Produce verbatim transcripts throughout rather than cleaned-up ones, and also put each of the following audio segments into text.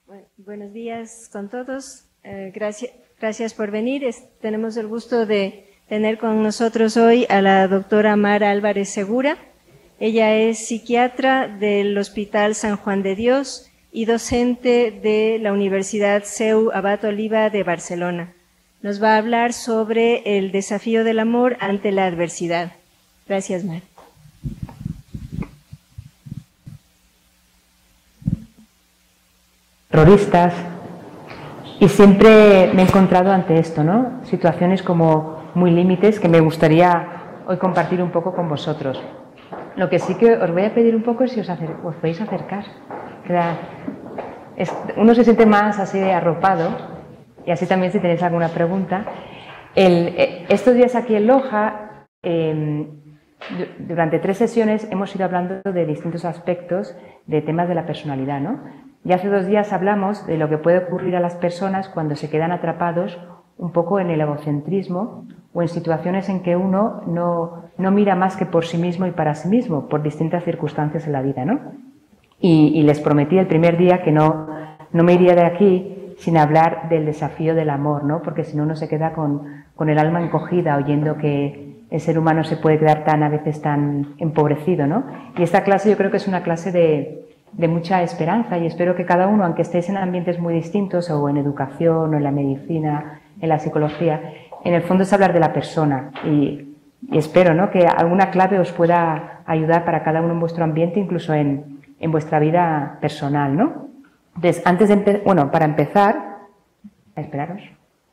Bueno, buenos días con todos. Eh, gracias, gracias por venir. Es, tenemos el gusto de tener con nosotros hoy a la doctora Mara Álvarez Segura. Ella es psiquiatra del Hospital San Juan de Dios y docente de la Universidad CEU Abat Oliba de Barcelona. Nos va a hablar sobre el desafío del amor ante la adversidad. Gracias, Mara. Terroristas, y siempre me he encontrado ante esto, ¿no? Situaciones como muy límites que me gustaría hoy compartir un poco con vosotros. Lo que sí que os voy a pedir un poco es si os, acer os podéis acercar. Es, uno se siente más así de arropado, y así también si tenéis alguna pregunta. El, estos días aquí en Loja, eh, durante tres sesiones hemos ido hablando de distintos aspectos de temas de la personalidad, ¿no? Y hace dos días hablamos de lo que puede ocurrir a las personas cuando se quedan atrapados un poco en el egocentrismo o en situaciones en que uno no, no mira más que por sí mismo y para sí mismo, por distintas circunstancias en la vida, ¿no? Y, y les prometí el primer día que no, no me iría de aquí sin hablar del desafío del amor, ¿no? Porque si no uno se queda con, con el alma encogida oyendo que el ser humano se puede quedar tan a veces tan empobrecido, ¿no? Y esta clase yo creo que es una clase de de mucha esperanza y espero que cada uno, aunque estéis en ambientes muy distintos o en educación o en la medicina, en la psicología, en el fondo es hablar de la persona y, y espero, ¿no?, que alguna clave os pueda ayudar para cada uno en vuestro ambiente, incluso en, en vuestra vida personal, ¿no? Entonces, antes de empezar, bueno, para empezar, a esperaros.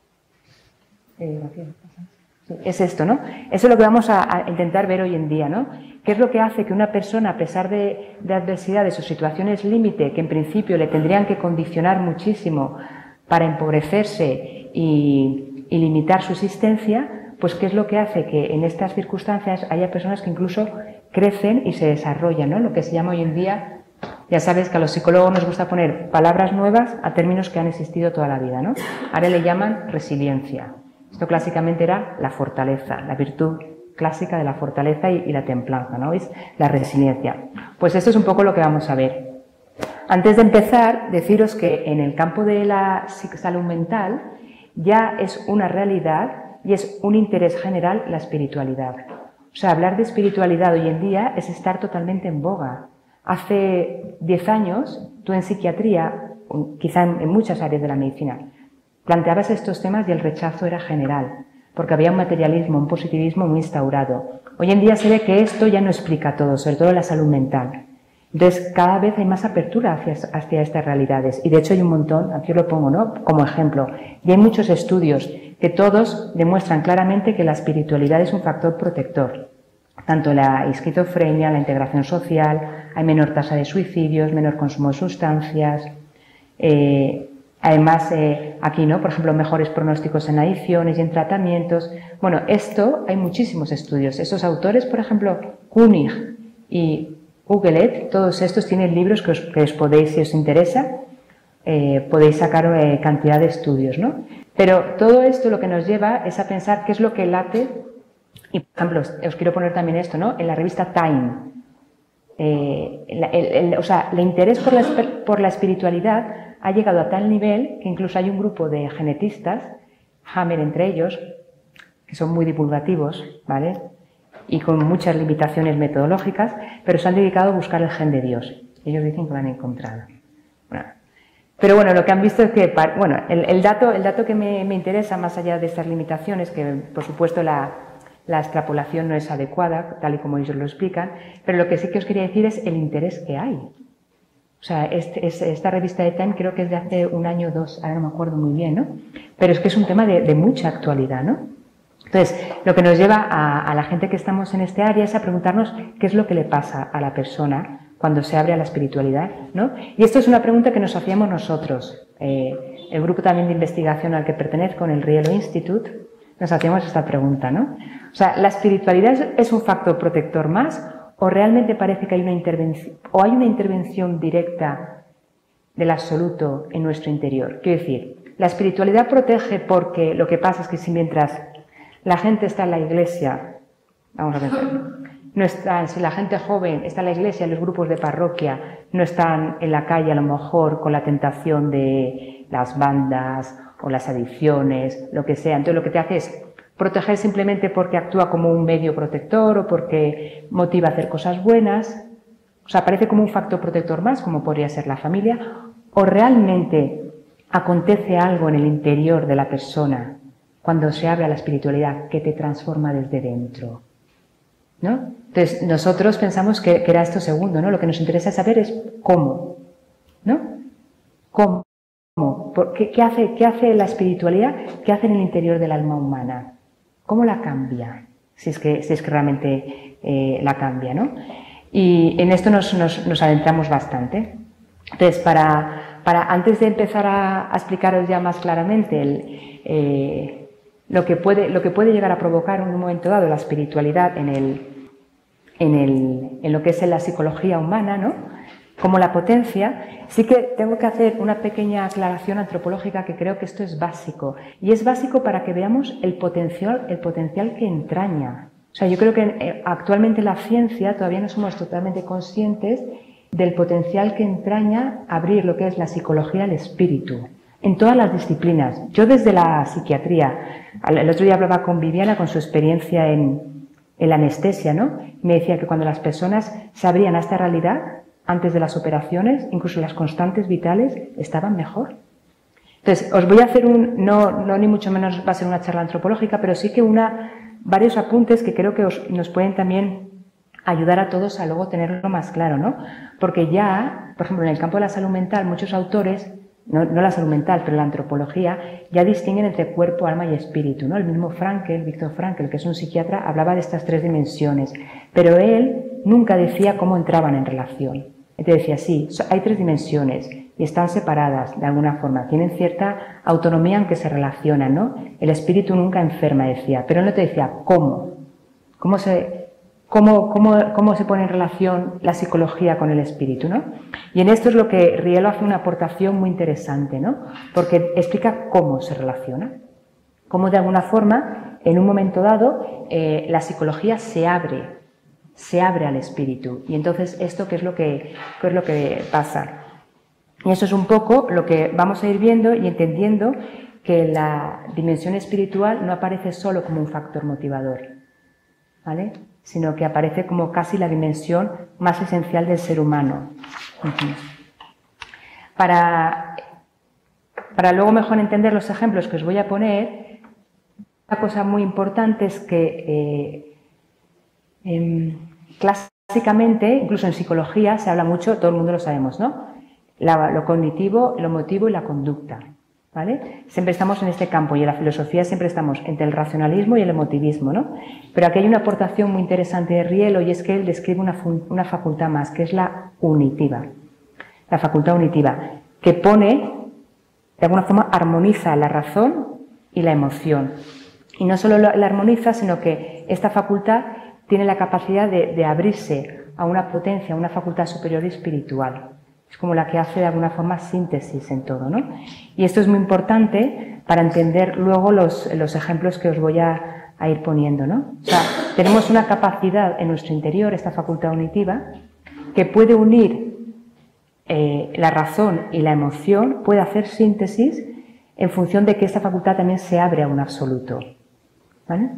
Eh, Es esto, ¿no? Eso es lo que vamos a, a intentar ver hoy en día, ¿no? ¿Qué es lo que hace que una persona, a pesar de, de adversidades o situaciones límite, que en principio le tendrían que condicionar muchísimo para empobrecerse y, y limitar su existencia, pues qué es lo que hace que en estas circunstancias haya personas que incluso crecen y se desarrollan, ¿no? Lo que se llama hoy en día, ya sabes que a los psicólogos nos gusta poner palabras nuevas a términos que han existido toda la vida, ¿no? Ahora le llaman resiliencia. Esto clásicamente era la fortaleza, la virtud clásica de la fortaleza y, y la templanza, ¿no? ¿Veis? La resiliencia. Pues esto es un poco lo que vamos a ver. Antes de empezar, deciros que en el campo de la salud mental ya es una realidad y es un interés general la espiritualidad. O sea, hablar de espiritualidad hoy en día es estar totalmente en boga. Hace diez años, tú en psiquiatría, quizá en, en muchas áreas de la medicina, planteabas estos temas y el rechazo era general, porque había un materialismo, un positivismo muy instaurado. Hoy en día se ve que esto ya no explica todo, sobre todo la salud mental. Entonces, cada vez hay más apertura hacia, hacia estas realidades. Y de hecho hay un montón, aquí os lo pongo, ¿no?, como ejemplo. Y hay muchos estudios que todos demuestran claramente que la espiritualidad es un factor protector. Tanto la esquizofrenia, la integración social, hay menor tasa de suicidios, menor consumo de sustancias. Eh, Además, eh, aquí, ¿no?, por ejemplo, mejores pronósticos en adicciones y en tratamientos. Bueno, esto hay muchísimos estudios. Estos autores, por ejemplo, Kunig y Ugelet, todos estos tienen libros que os, que os podéis, si os interesa, eh, podéis sacar eh, cantidad de estudios, ¿no? Pero todo esto lo que nos lleva es a pensar qué es lo que late. Y, por ejemplo, os, os quiero poner también esto, ¿no?, en la revista Time. Eh, el, el, el, o sea, el interés por la, por la espiritualidad ha llegado a tal nivel que incluso hay un grupo de genetistas, Hammer entre ellos, que son muy divulgativos, ¿vale?, y con muchas limitaciones metodológicas, pero se han dedicado a buscar el gen de Dios. Ellos dicen que lo han encontrado. Bueno, pero bueno, lo que han visto es que, bueno, el, el, dato, el dato que me, me interesa, más allá de estas limitaciones, que por supuesto la, la extrapolación no es adecuada, tal y como ellos lo explican, pero lo que sí que os quería decir es el interés que hay. O sea, este, es, esta revista de Time creo que es de hace un año o dos, ahora no me acuerdo muy bien, ¿no? Pero es que es un tema de, de mucha actualidad, ¿no? Entonces, lo que nos lleva a, a la gente que estamos en este área es a preguntarnos qué es lo que le pasa a la persona cuando se abre a la espiritualidad, ¿no? Y esto es una pregunta que nos hacíamos nosotros. Eh, el grupo también de investigación al que pertenezco, en el Rielo Institute, nos hacíamos esta pregunta, ¿no? O sea, ¿la espiritualidad es, es un factor protector más? ¿O realmente parece que hay una intervención, o hay una intervención directa del absoluto en nuestro interior? Quiero decir, la espiritualidad protege porque lo que pasa es que si mientras la gente está en la iglesia, vamos a pensar, no están, si la gente joven está en la iglesia, en los grupos de parroquia, no están en la calle a lo mejor con la tentación de las bandas o las adicciones, lo que sea. Entonces lo que te hace es proteger simplemente porque actúa como un medio protector o porque motiva a hacer cosas buenas. O sea, parece como un factor protector más, como podría ser la familia, o realmente acontece algo en el interior de la persona cuando se abre a la espiritualidad que te transforma desde dentro, ¿no? Entonces, nosotros pensamos que, que era esto segundo, ¿no? Lo que nos interesa saber es cómo, ¿no? ¿Cómo? ¿Por qué, qué, hace, ¿Qué hace la espiritualidad? ¿Qué hace en el interior del alma humana? ¿Cómo la cambia? Si es que, si es que realmente eh, la cambia, ¿no? Y en esto nos, nos, nos adentramos bastante. Entonces, para, para antes de empezar a, a explicaros ya más claramente el, eh, lo, que puede, lo que puede llegar a provocar en un momento dado la espiritualidad en, el, en, el, en lo que es en la psicología humana, ¿no? Como la potencia, sí que tengo que hacer una pequeña aclaración antropológica que creo que esto es básico. Y es básico para que veamos el potencial, el potencial que entraña. O sea, yo creo que actualmente la ciencia todavía no somos totalmente conscientes del potencial que entraña abrir lo que es la psicología al espíritu, en todas las disciplinas. Yo desde la psiquiatría, el otro día hablaba con Viviana con su experiencia en, en la anestesia, ¿no? Me decía que cuando las personas se abrían a esta realidad, antes de las operaciones, incluso las constantes vitales, estaban mejor. Entonces, os voy a hacer un, no, no ni mucho menos va a ser una charla antropológica, pero sí que una, varios apuntes que creo que os, nos pueden también ayudar a todos a luego tenerlo más claro, ¿no? Porque ya, por ejemplo, en el campo de la salud mental, muchos autores, no, no la salud mental, pero la antropología, ya distinguen entre cuerpo, alma y espíritu, ¿no? El mismo Frankl, Viktor Frankl, que es un psiquiatra, hablaba de estas tres dimensiones, pero él nunca decía cómo entraban en relación. Él te decía, sí, hay tres dimensiones y están separadas de alguna forma, tienen cierta autonomía aunque se relacionan, ¿no? El espíritu nunca enferma, decía, pero él no te decía cómo, cómo se... Cómo, cómo, cómo se pone en relación la psicología con el espíritu, ¿no? Y en esto es lo que Rielo hace una aportación muy interesante, ¿no? Porque explica cómo se relaciona, cómo de alguna forma, en un momento dado, eh, la psicología se abre, se abre al espíritu. Y entonces, ¿esto qué es lo que, qué es lo que pasa? Y eso es un poco lo que vamos a ir viendo y entendiendo que la dimensión espiritual no aparece solo como un factor motivador, ¿vale? Sino que aparece como casi la dimensión más esencial del ser humano. Uh-huh. Para, para luego mejor entender los ejemplos que os voy a poner, una cosa muy importante es que eh, eh, clásicamente, incluso en psicología, se habla mucho, todo el mundo lo sabemos, ¿no? La, lo cognitivo, lo emotivo y la conducta. ¿Vale? Siempre estamos en este campo y en la filosofía siempre estamos entre el racionalismo y el emotivismo, ¿no? Pero aquí hay una aportación muy interesante de Rielo y es que él describe una, una facultad más, que es la unitiva. La facultad unitiva, que pone, de alguna forma, armoniza la razón y la emoción. Y no solo la armoniza, sino que esta facultad tiene la capacidad de, de abrirse a una potencia, a una facultad superior espiritual. Es como la que hace de alguna forma síntesis en todo, ¿no? Y esto es muy importante para entender luego los, los ejemplos que os voy a, a ir poniendo, ¿no? O sea, tenemos una capacidad en nuestro interior, esta facultad unitiva, que puede unir eh, la razón y la emoción, puede hacer síntesis en función de que esta facultad también se abre a un absoluto, ¿vale?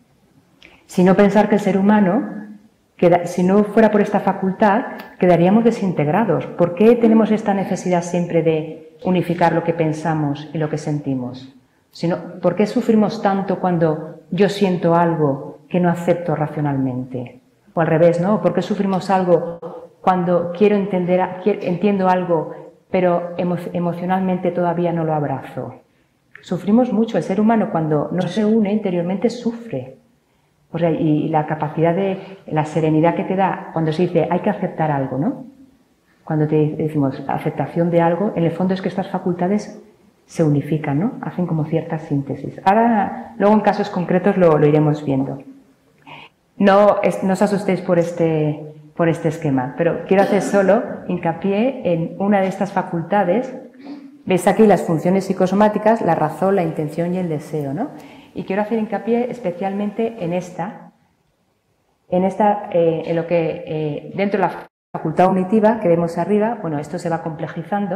Si no pensar que el ser humano... Que, si no fuera por esta facultad, quedaríamos desintegrados. ¿Por qué tenemos esta necesidad siempre de unificar lo que pensamos y lo que sentimos? Sino, ¿por qué sufrimos tanto cuando yo siento algo que no acepto racionalmente? O al revés, ¿no? ¿Por qué sufrimos algo cuando quiero entender, quiero, entiendo algo, pero emo, emocionalmente todavía no lo abrazo? Sufrimos mucho. El ser humano, cuando no se une interiormente, sufre. O sea, y la capacidad de, la serenidad que te da cuando se dice hay que aceptar algo, ¿no? Cuando te decimos aceptación de algo, en el fondo es que estas facultades se unifican, ¿no? Hacen como cierta síntesis. Ahora, luego en casos concretos lo, lo iremos viendo. No, es, no os asustéis por este, por este esquema, pero quiero hacer solo hincapié en una de estas facultades. Veis aquí las funciones psicosomáticas, la razón, la intención y el deseo, ¿no? Y quiero hacer hincapié especialmente en esta, en, esta, eh, en lo que eh, dentro de la facultad cognitiva que vemos arriba, bueno, esto se va complejizando,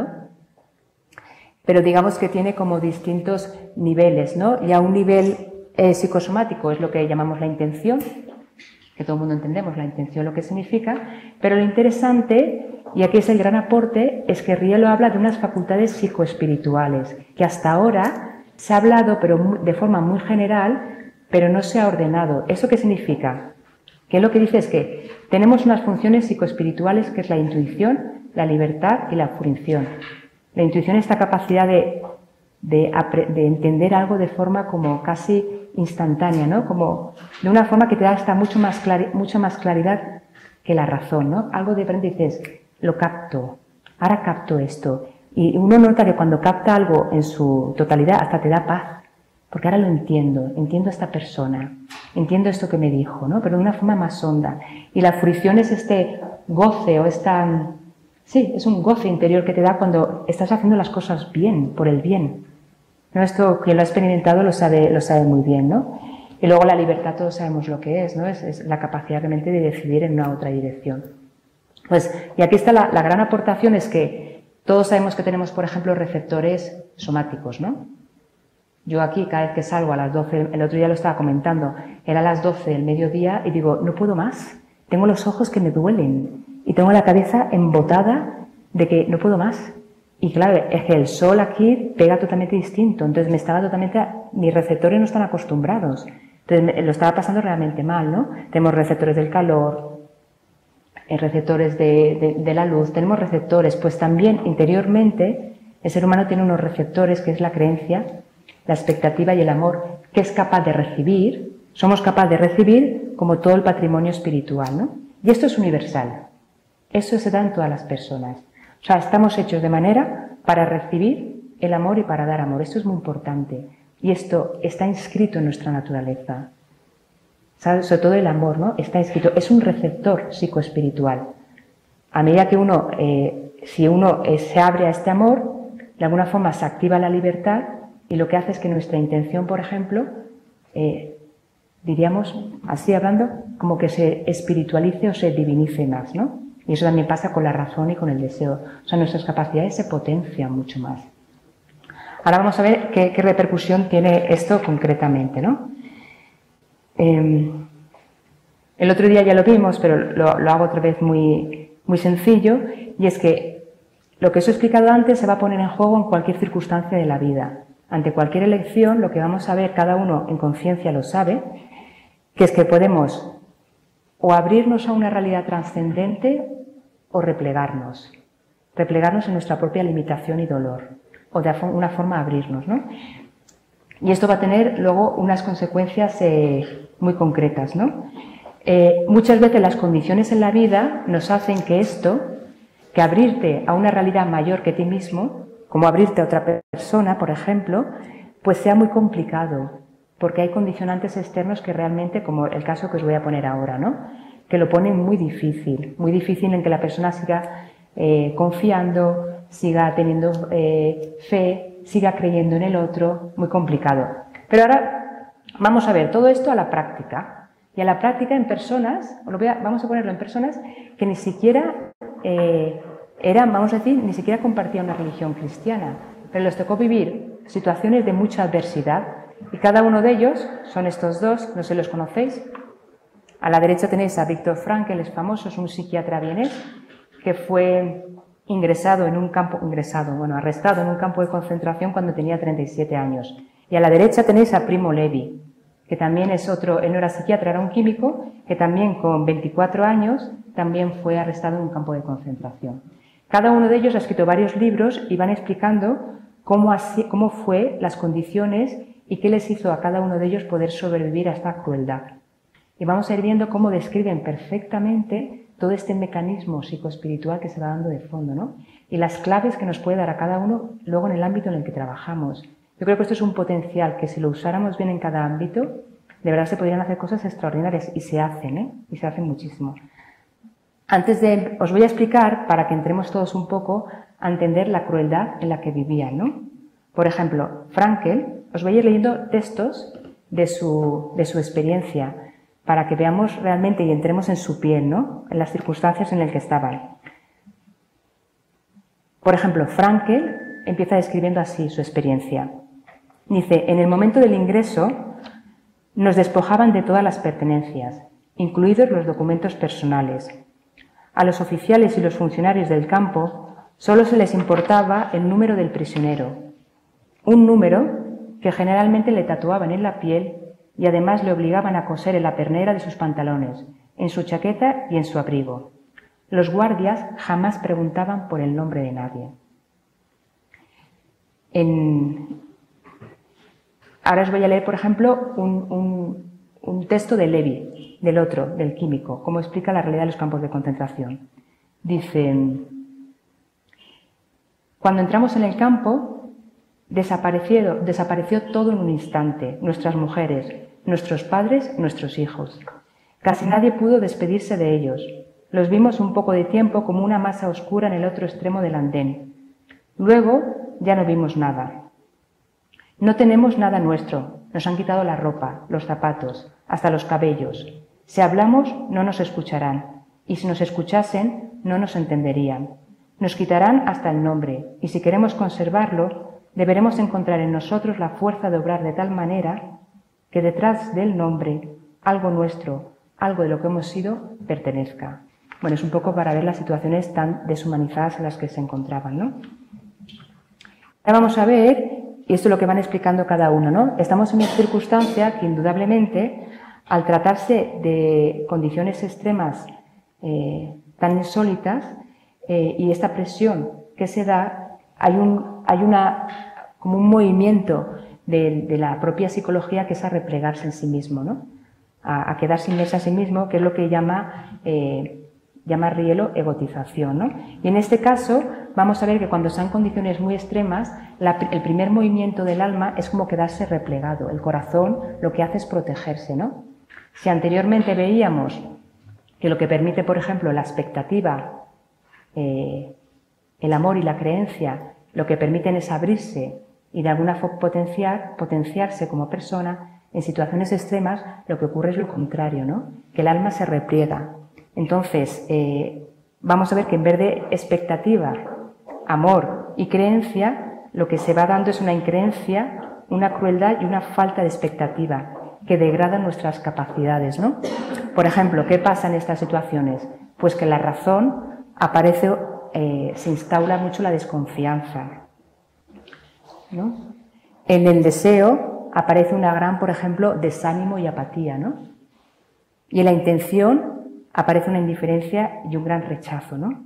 pero digamos que tiene como distintos niveles, ¿no? Y a un nivel eh, psicosomático es lo que llamamos la intención, que todo el mundo entendemos la intención, lo que significa, pero lo interesante, y aquí es el gran aporte, es que Rielo habla de unas facultades psicoespirituales, que hasta ahora se ha hablado pero de forma muy general, pero no se ha ordenado. ¿Eso qué significa? Que lo que dice es que tenemos unas funciones psicoespirituales que es la intuición, la libertad y la fruición. La intuición es esta capacidad de, de, de entender algo de forma como casi instantánea, ¿no? Como de una forma que te da hasta mucho más, clari mucha más claridad que la razón, ¿no? Algo de repente dices, lo capto, ahora capto esto. Y uno nota que cuando capta algo en su totalidad hasta te da paz, porque ahora lo entiendo, entiendo a esta persona, entiendo esto que me dijo, ¿no? Pero de una forma más honda. Y la fruición es este goce o esta... Sí, es un goce interior que te da cuando estás haciendo las cosas bien, por el bien. ¿No? Esto, quien lo ha experimentado lo sabe, lo sabe muy bien, ¿no? Y luego la libertad, todos sabemos lo que es, ¿no? Es, es la capacidad realmente de decidir en una otra dirección. Pues, y aquí está la, la gran aportación, es que todos sabemos que tenemos, por ejemplo, receptores somáticos, ¿no? Yo aquí, cada vez que salgo a las doce, el otro día lo estaba comentando, era a las doce del mediodía y digo, no puedo más, tengo los ojos que me duelen y tengo la cabeza embotada de que no puedo más. Y claro, es que el sol aquí pega totalmente distinto, entonces me estaba totalmente, mis receptores no están acostumbrados, entonces me, lo estaba pasando realmente mal, ¿no? Tenemos receptores del calor, receptores de, de, de la luz, tenemos receptores, pues también interiormente el ser humano tiene unos receptores que es la creencia, la expectativa y el amor, que es capaz de recibir, somos capaces de recibir como todo el patrimonio espiritual, ¿no? Y esto es universal, eso se da en todas las personas. O sea, estamos hechos de manera para recibir el amor y para dar amor. Esto es muy importante. Y esto está inscrito en nuestra naturaleza. ¿Sabes? Sobre todo el amor, ¿no? Está inscrito. Es un receptor psicoespiritual. A medida que uno, eh, si uno eh, se abre a este amor, de alguna forma se activa la libertad y lo que hace es que nuestra intención, por ejemplo, eh, diríamos, así hablando, como que se espiritualice o se divinice más, ¿no? Y eso también pasa con la razón y con el deseo. O sea, nuestras capacidades se potencian mucho más. Ahora vamos a ver qué, qué repercusión tiene esto concretamente, ¿no? Eh, el otro día ya lo vimos, pero lo, lo hago otra vez muy, muy sencillo, y es que lo que os he explicado antes se va a poner en juego en cualquier circunstancia de la vida. Ante cualquier elección, lo que vamos a ver, cada uno en conciencia lo sabe, que es que podemos o abrirnos a una realidad trascendente o replegarnos. Replegarnos en nuestra propia limitación y dolor. O de una forma abrirnos, ¿no? Y esto va a tener luego unas consecuencias eh, muy concretas, ¿no? Eh, muchas veces las condiciones en la vida nos hacen que esto, que abrirte a una realidad mayor que ti mismo, como abrirte a otra persona, por ejemplo, pues sea muy complicado, porque hay condicionantes externos que realmente, como el caso que os voy a poner ahora, ¿no? Que lo ponen muy difícil, muy difícil en que la persona siga eh, confiando, siga teniendo eh, fe, siga creyendo en el otro, muy complicado. Pero ahora vamos a ver todo esto a la práctica. Y a la práctica en personas, lo voy a, vamos a ponerlo en personas que ni siquiera eh, eran, vamos a decir, ni siquiera compartían una religión cristiana, pero les tocó vivir situaciones de mucha adversidad. Y cada uno de ellos son estos dos, no sé si los conocéis. A la derecha tenéis a Viktor Frankl, es famoso, es un psiquiatra vienés que fue ingresado en un campo, ingresado, bueno, arrestado en un campo de concentración cuando tenía treinta y siete años. Y a la derecha tenéis a Primo Levi, que también es otro, él no era psiquiatra, era un químico, que también con veinticuatro años también fue arrestado en un campo de concentración. Cada uno de ellos ha escrito varios libros y van explicando cómo, así, cómo fue las condiciones y qué les hizo a cada uno de ellos poder sobrevivir a esta crueldad. Y vamos a ir viendo cómo describen perfectamente todo este mecanismo psicoespiritual que se va dando de fondo, ¿no? Y las claves que nos puede dar a cada uno luego en el ámbito en el que trabajamos. Yo creo que esto es un potencial que si lo usáramos bien en cada ámbito, de verdad se podrían hacer cosas extraordinarias y se hacen, ¿eh? Y se hacen muchísimo. Antes de, os voy a explicar, para que entremos todos un poco a entender la crueldad en la que vivían, ¿no? Por ejemplo, Frankl, os voy a ir leyendo textos de su, de su experiencia, para que veamos realmente y entremos en su piel, ¿no? En las circunstancias en las que estaban. Por ejemplo, Frankel empieza describiendo así su experiencia. Dice, en el momento del ingreso nos despojaban de todas las pertenencias, incluidos los documentos personales. A los oficiales y los funcionarios del campo solo se les importaba el número del prisionero, un número que generalmente le tatuaban en la piel y además le obligaban a coser en la pernera de sus pantalones, en su chaqueta y en su abrigo. Los guardias jamás preguntaban por el nombre de nadie. En... Ahora os voy a leer, por ejemplo, un, un, un texto de Levi, del otro, del químico, cómo explica la realidad de los campos de concentración. Dice, cuando entramos en el campo, desapareció, desapareció todo en un instante, nuestras mujeres, nuestros padres, nuestros hijos. Casi nadie pudo despedirse de ellos. Los vimos un poco de tiempo como una masa oscura en el otro extremo del andén. Luego ya no vimos nada. No tenemos nada nuestro. Nos han quitado la ropa, los zapatos, hasta los cabellos. Si hablamos, no nos escucharán. Y si nos escuchasen, no nos entenderían. Nos quitarán hasta el nombre. Y si queremos conservarlo, deberemos encontrar en nosotros la fuerza de obrar de tal manera que detrás del nombre, algo nuestro, algo de lo que hemos sido, pertenezca. Bueno, es un poco para ver las situaciones tan deshumanizadas en las que se encontraban, ¿no? Ahora vamos a ver, y esto es lo que van explicando cada uno, ¿no? Estamos en una circunstancia que indudablemente, al tratarse de condiciones extremas eh, tan insólitas eh, y esta presión que se da, hay, un, hay una, como un movimiento de, de la propia psicología que es a replegarse en sí mismo, ¿no? A, a quedarse inmersa en sí mismo, que es lo que llama... Eh, llama Rielo egotización, ¿no? Y en este caso vamos a ver que cuando están condiciones muy extremas, la, el primer movimiento del alma es como quedarse replegado. El corazón lo que hace es protegerse, ¿no? Si anteriormente veíamos que lo que permite, por ejemplo, la expectativa, eh, el amor y la creencia, lo que permiten es abrirse y de alguna forma potenciar, potenciarse como persona, en situaciones extremas lo que ocurre es lo contrario, ¿no? Que el alma se repliega. Entonces, eh, vamos a ver que en vez de expectativa, amor y creencia, lo que se va dando es una increencia, una crueldad y una falta de expectativa que degrada nuestras capacidades, ¿no? Por ejemplo, ¿qué pasa en estas situaciones? Pues que la razón aparece, eh, se instaura mucho la desconfianza, ¿no? En el deseo aparece una gran, por ejemplo, desánimo y apatía, ¿no? Y en la intención aparece una indiferencia y un gran rechazo, ¿no?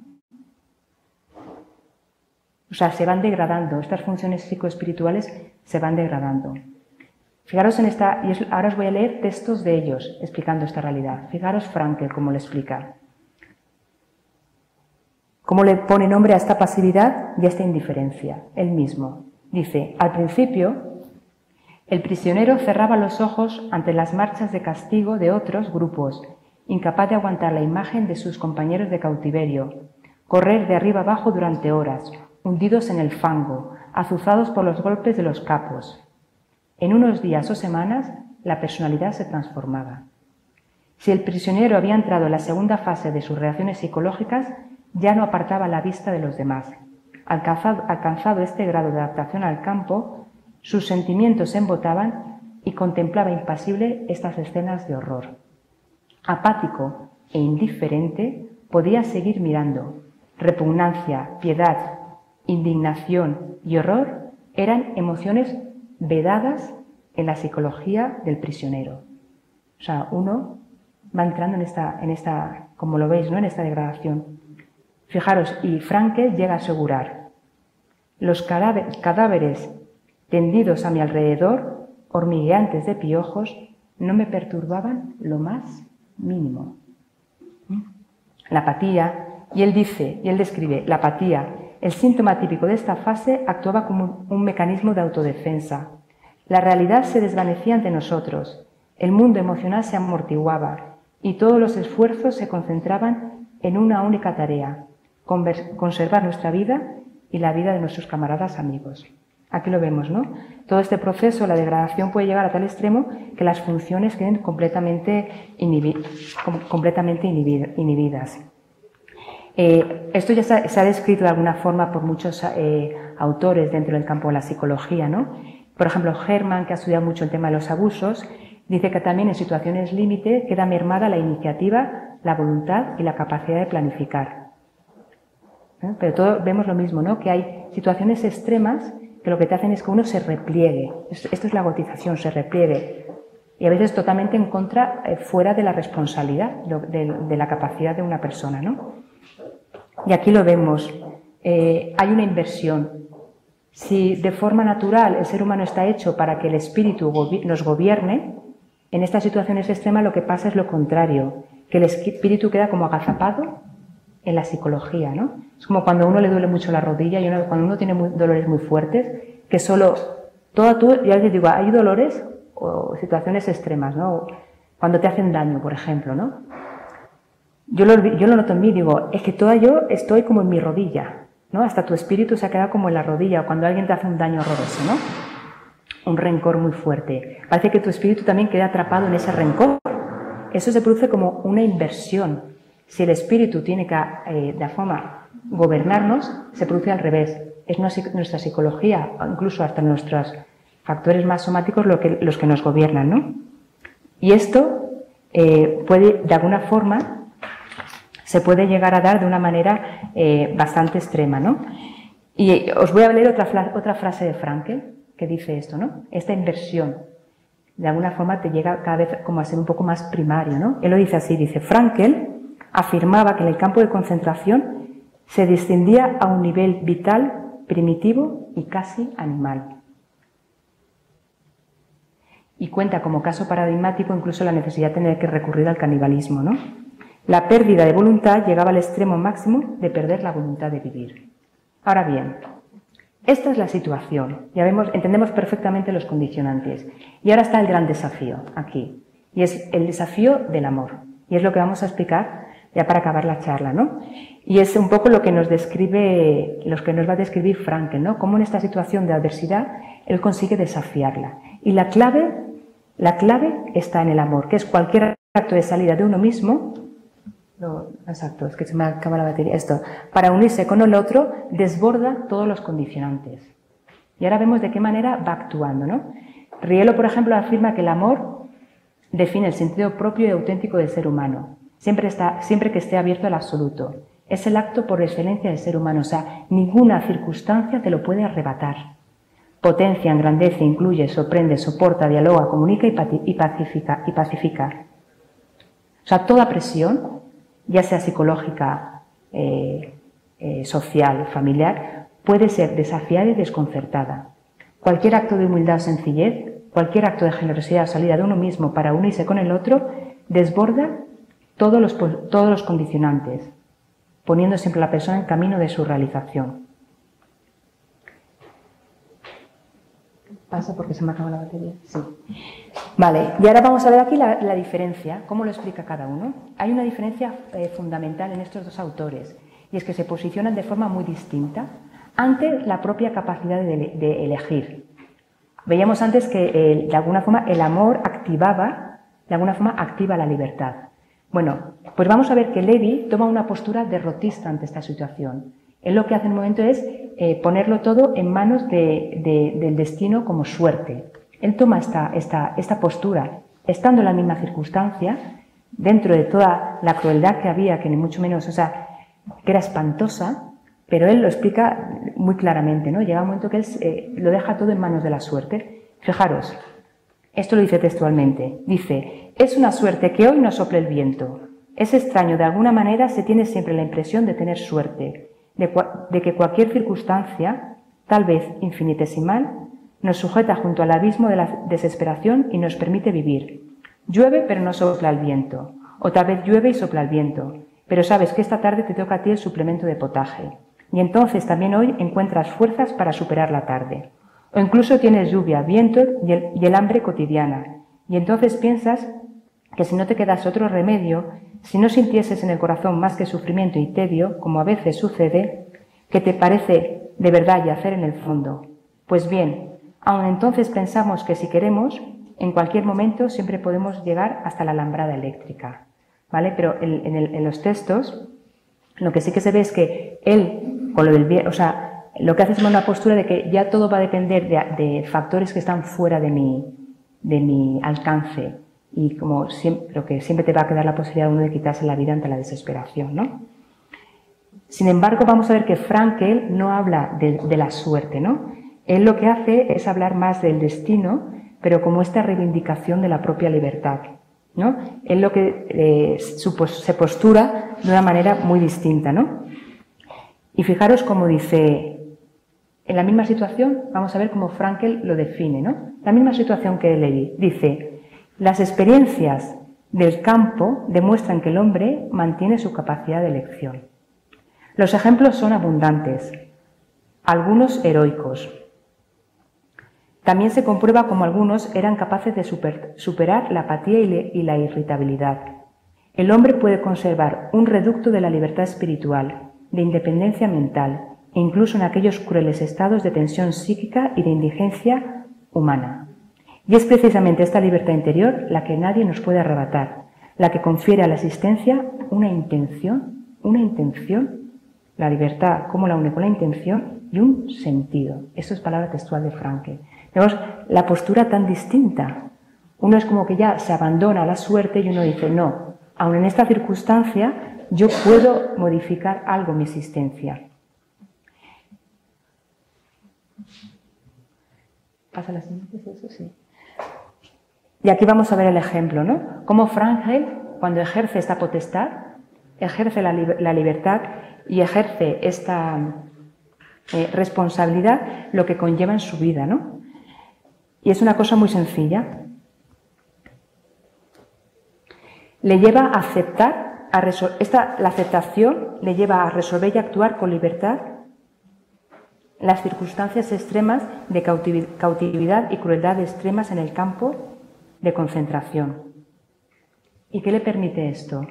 O sea, se van degradando, estas funciones psicoespirituales se van degradando. Fijaros en esta, y ahora os voy a leer textos de ellos explicando esta realidad. Fijaros Frankel cómo lo explica. Cómo le pone nombre a esta pasividad y a esta indiferencia. Él mismo dice, al principio, el prisionero cerraba los ojos ante las marchas de castigo de otros grupos, incapaz de aguantar la imagen de sus compañeros de cautiverio, correr de arriba abajo durante horas, hundidos en el fango, azuzados por los golpes de los capos. En unos días o semanas, la personalidad se transformaba. Si el prisionero había entrado en la segunda fase de sus reacciones psicológicas, ya no apartaba la vista de los demás. Alcanzado, alcanzado este grado de adaptación al campo, sus sentimientos se embotaban y contemplaba impasible estas escenas de horror. Apático e indiferente, podía seguir mirando. Repugnancia, piedad, indignación y horror eran emociones vedadas en la psicología del prisionero. O sea, uno va entrando en esta, en esta como lo veis, ¿no? En esta degradación. Fijaros, y Frankel llega a asegurar, los cadáveres tendidos a mi alrededor, hormigueantes de piojos, no me perturbaban lo más mínimo. La apatía, y él dice, y él describe, la apatía, el síntoma típico de esta fase, actuaba como un mecanismo de autodefensa. La realidad se desvanecía ante nosotros, el mundo emocional se amortiguaba y todos los esfuerzos se concentraban en una única tarea, conservar nuestra vida y la vida de nuestros camaradas amigos. Aquí lo vemos, ¿no? Todo este proceso, la degradación puede llegar a tal extremo que las funciones queden completamente, inhibi completamente inhibidas. Eh, esto ya se ha, se ha descrito de alguna forma por muchos eh, autores dentro del campo de la psicología, ¿no? Por ejemplo, Herman, que ha estudiado mucho el tema de los abusos, dice que también en situaciones límite queda mermada la iniciativa, la voluntad y la capacidad de planificar. ¿Eh? Pero todos vemos lo mismo, ¿no? Que hay situaciones extremas que lo que te hacen es que uno se repliegue. Esto es la gotización, se repliegue. Y a veces totalmente en contra, eh, fuera de la responsabilidad, de, de la capacidad de una persona, ¿no? Y aquí lo vemos. Eh, hay una inversión. Si de forma natural el ser humano está hecho para que el espíritu gobi- nos gobierne, en estas situaciones extremas lo que pasa es lo contrario, que el espíritu queda como agazapado en la psicología, ¿no? Es como cuando a uno le duele mucho la rodilla y uno, cuando uno tiene muy, dolores muy fuertes, que solo, toda tú, yo les digo, hay dolores o situaciones extremas, ¿no? Cuando te hacen daño, por ejemplo, ¿no? Yo lo, yo lo noto en mí, digo, es que toda yo estoy como en mi rodilla, ¿no? Hasta tu espíritu se ha quedado como en la rodilla, o cuando alguien te hace un daño horroroso, ¿no? Un rencor muy fuerte. Parece que tu espíritu también queda atrapado en ese rencor. Eso se produce como una inversión. Si el espíritu tiene que, eh, de forma, gobernarnos, se produce al revés. Es nuestra psicología, incluso hasta nuestros factores más somáticos, lo que, los que nos gobiernan, ¿no? Y esto eh, puede, de alguna forma, se puede llegar a dar de una manera eh, bastante extrema, ¿no? Y os voy a leer otra, otra frase de Frankel que dice esto, ¿no? Esta inversión, de alguna forma, te llega cada vez como a ser un poco más primario, ¿no? Él lo dice así, dice, Frankel afirmaba que en el campo de concentración se descendía a un nivel vital, primitivo y casi animal. Y cuenta como caso paradigmático incluso la necesidad de tener que recurrir al canibalismo, ¿no? La pérdida de voluntad llegaba al extremo máximo de perder la voluntad de vivir. Ahora bien, esta es la situación. Ya vemos, entendemos perfectamente los condicionantes. Y ahora está el gran desafío aquí. Y es el desafío del amor. Y es lo que vamos a explicar ya para acabar la charla, ¿no? Y es un poco lo que nos describe, lo que nos va a describir Frankel, ¿no? Cómo en esta situación de adversidad él consigue desafiarla. Y la clave, la clave está en el amor, que es cualquier acto de salida de uno mismo. No, exacto, es que se me acaba la batería. Esto, para unirse con el otro, desborda todos los condicionantes. Y ahora vemos de qué manera va actuando, ¿no? Rielo, por ejemplo, afirma que el amor define el sentido propio y auténtico del ser humano. Siempre, está, siempre que esté abierto al absoluto. Es el acto por excelencia del ser humano, o sea, ninguna circunstancia te lo puede arrebatar. Potencia, engrandece, incluye, sorprende, soporta, dialoga, comunica y pacifica, y pacifica. O sea, toda presión, ya sea psicológica, eh, eh, social, familiar, puede ser desafiada y desconcertada. Cualquier acto de humildad o sencillez, cualquier acto de generosidad o salida de uno mismo para unirse con el otro, desborda todos los, todos los condicionantes, poniendo siempre a la persona en camino de su realización. ¿Pasa porque se me acaba la batería? Sí. Vale, y ahora vamos a ver aquí la, la diferencia, cómo lo explica cada uno. Hay una diferencia eh, fundamental en estos dos autores, y es que se posicionan de forma muy distinta ante la propia capacidad de, de elegir. Veíamos antes que eh, de alguna forma el amor activaba, de alguna forma activa la libertad. Bueno, pues vamos a ver que Levi toma una postura derrotista ante esta situación. Él lo que hace en un momento es eh, ponerlo todo en manos de, de, del destino como suerte. Él toma esta, esta, esta postura, estando en la misma circunstancia, dentro de toda la crueldad que había, que ni mucho menos, o sea, que era espantosa, pero él lo explica muy claramente, ¿no? Llega un momento que él eh, lo deja todo en manos de la suerte. Fijaros, esto lo dice textualmente. Dice, es una suerte que hoy no sople el viento. Es extraño, de alguna manera se tiene siempre la impresión de tener suerte, de, de que cualquier circunstancia, tal vez infinitesimal, nos sujeta junto al abismo de la desesperación y nos permite vivir. Llueve pero no sopla el viento, o tal vez llueve y sopla el viento, pero sabes que esta tarde te toca a ti el suplemento de potaje, y entonces también hoy encuentras fuerzas para superar la tarde. O incluso tienes lluvia, viento y el, y el hambre cotidiana, y entonces piensas que si no te quedas otro remedio, si no sintieses en el corazón más que sufrimiento y tedio, como a veces sucede, que te parece de verdad yacer en el fondo, Pues bien, aun entonces pensamos que si queremos, en cualquier momento siempre podemos llegar hasta la alambrada eléctrica, ¿vale? Pero en, en, el, en los textos, lo que sí que se ve es que él, con lo del bien, o sea, lo que hace es una postura de que ya todo va a depender de, de factores que están fuera de mi, de mi alcance, y como siempre, lo que siempre te va a quedar la posibilidad uno de quitarse la vida ante la desesperación, ¿no? Sin embargo, vamos a ver que Frankl no habla de, de la suerte, ¿no? Él lo que hace es hablar más del destino, pero como esta reivindicación de la propia libertad, ¿no? Él lo que eh, se postura de una manera muy distinta, ¿no? Y fijaros cómo dice, en la misma situación, vamos a ver cómo Frankl lo define, ¿no? La misma situación que Levi, dice: las experiencias del campo demuestran que el hombre mantiene su capacidad de elección. Los ejemplos son abundantes, algunos heroicos. También se comprueba cómo algunos eran capaces de super, superar la apatía y, le, y la irritabilidad. El hombre puede conservar un reducto de la libertad espiritual, de independencia mental, e incluso en aquellos crueles estados de tensión psíquica y de indigencia humana. Y es precisamente esta libertad interior la que nadie nos puede arrebatar, la que confiere a la existencia una intención, una intención, la libertad, cómo la une con la intención y un sentido. Esto es palabra textual de Frankl. Vemos la postura tan distinta. Uno es como que ya se abandona a la suerte y uno dice, no, aun en esta circunstancia yo puedo modificar algo en mi existencia. ¿Pasa la siguiente? Eso sí. Y aquí vamos a ver el ejemplo, ¿no? Cómo Frankl, cuando ejerce esta potestad, ejerce la, li la libertad y ejerce esta eh, responsabilidad, lo que conlleva en su vida, ¿no? Y es una cosa muy sencilla. Le lleva a aceptar, a esta, la aceptación le lleva a resolver y actuar con libertad las circunstancias extremas de cautividad y crueldad extremas en el campo de concentración. ¿Y qué le permite esto?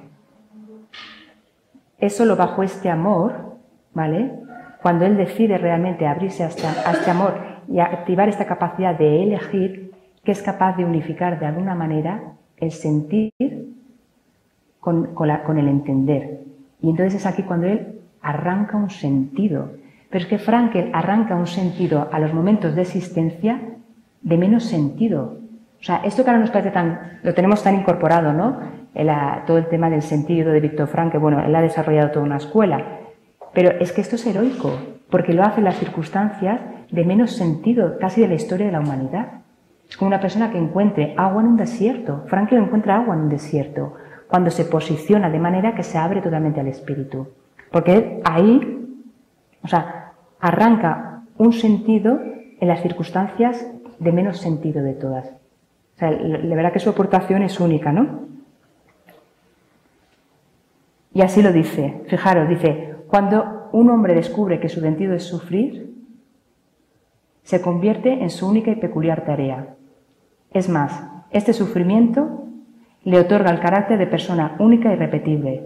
Es solo bajo este amor, ¿vale? Cuando él decide realmente abrirse a este, a este amor y activar esta capacidad de elegir, que es capaz de unificar de alguna manera el sentir con, con, la, con el entender. Y entonces es aquí cuando él arranca un sentido. Pero es que Frankl arranca un sentido a los momentos de existencia de menos sentido. O sea, esto que ahora nos parece tan, lo tenemos tan incorporado, ¿no? El, a, todo el tema del sentido de Viktor Frankl, bueno, él ha desarrollado toda una escuela. Pero es que esto es heroico, porque lo hace en las circunstancias de menos sentido, casi de la historia de la humanidad. Es como una persona que encuentre agua en un desierto. Frankl encuentra agua en un desierto, cuando se posiciona de manera que se abre totalmente al espíritu. Porque ahí, o sea, arranca un sentido en las circunstancias de menos sentido de todas. O sea, la verdad que su aportación es única, ¿no? Y así lo dice. Fijaros, dice, cuando un hombre descubre que su sentido es sufrir, se convierte en su única y peculiar tarea. Es más, este sufrimiento le otorga el carácter de persona única y irrepetible.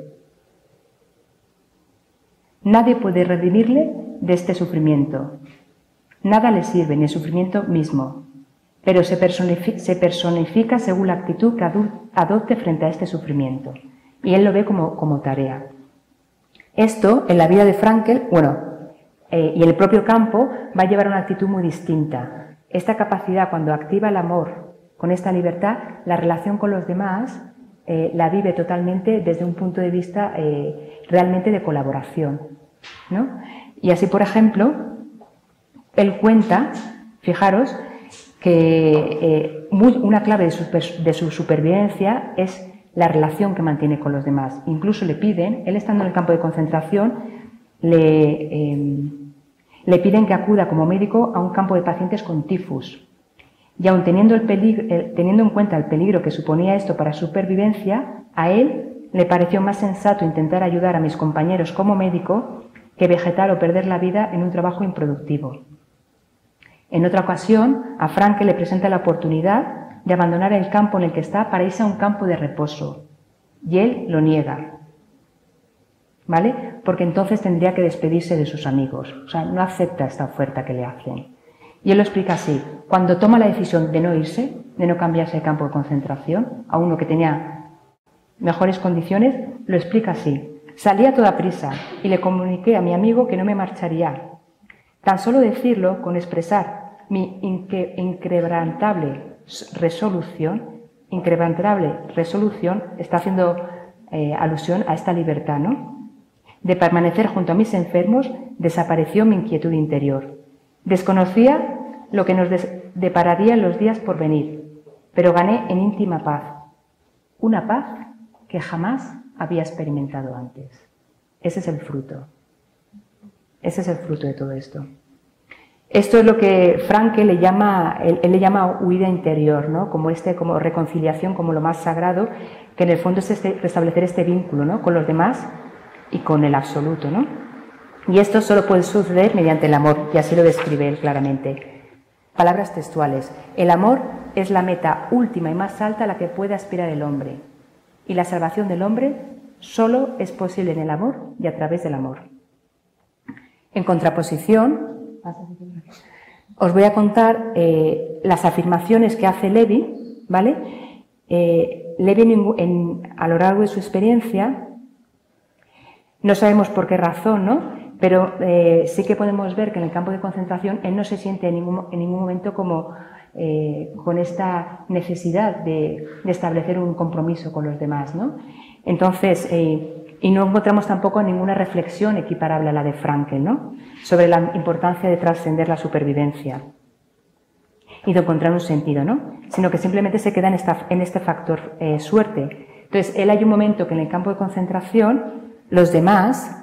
Nadie puede redimirle de este sufrimiento. Nada le sirve, ni el sufrimiento mismo, pero se personifica, se personifica según la actitud que adopte frente a este sufrimiento. Y él lo ve como, como tarea. Esto, en la vida de Frankl, bueno, eh, y en el propio campo, va a llevar a una actitud muy distinta. Esta capacidad, cuando activa el amor con esta libertad, la relación con los demás eh, la vive totalmente desde un punto de vista eh, realmente de colaboración, ¿no? Y así, por ejemplo, él cuenta, fijaros, que eh, muy, una clave de su, de su supervivencia es la relación que mantiene con los demás. Incluso le piden, él estando en el campo de concentración, le, eh, le piden que acuda como médico a un campo de pacientes con tifus. Y aun teniendo, el peligro, eh, teniendo en cuenta el peligro que suponía esto para su supervivencia, a él le pareció más sensato intentar ayudar a mis compañeros como médico que vegetar o perder la vida en un trabajo improductivo. En otra ocasión, a Frankl le presenta la oportunidad de abandonar el campo en el que está para irse a un campo de reposo. Y él lo niega, ¿vale? Porque entonces tendría que despedirse de sus amigos. O sea, no acepta esta oferta que le hacen. Y él lo explica así. Cuando toma la decisión de no irse, de no cambiarse de campo de concentración, a uno que tenía mejores condiciones, lo explica así. Salí a toda prisa y le comuniqué a mi amigo que no me marcharía. Tan solo decirlo, con expresar mi inquebrantable resolución, inquebrantable resolución, está haciendo eh, alusión a esta libertad, ¿no? De permanecer junto a mis enfermos, desapareció mi inquietud interior. Desconocía lo que nos depararía en los días por venir, pero gané en íntima paz. Una paz que jamás había experimentado antes. Ese es el fruto. Ese es el fruto de todo esto. Esto es lo que Frankl le llama, él, él le llama huida interior, ¿no? Como este, como reconciliación, como lo más sagrado, que en el fondo es este, restablecer este vínculo, ¿no? Con los demás y con el absoluto, ¿no? Y esto solo puede suceder mediante el amor, y así lo describe él claramente. Palabras textuales. El amor es la meta última y más alta a la que puede aspirar el hombre. Y la salvación del hombre solo es posible en el amor y a través del amor. En contraposición, os voy a contar eh, las afirmaciones que hace Levi, ¿vale? Eh, Levi en, en, a lo largo de su experiencia, no sabemos por qué razón, ¿no? Pero eh, sí que podemos ver que en el campo de concentración él no se siente en ningún, en ningún momento como eh, con esta necesidad de, de establecer un compromiso con los demás, ¿no? Entonces, eh, y no encontramos tampoco ninguna reflexión equiparable a la de Frankl, ¿no? Sobre la importancia de trascender la supervivencia y de encontrar un sentido, ¿no? Sino que simplemente se queda en, esta, en este factor eh, suerte. Entonces, él hay un momento que en el campo de concentración los demás,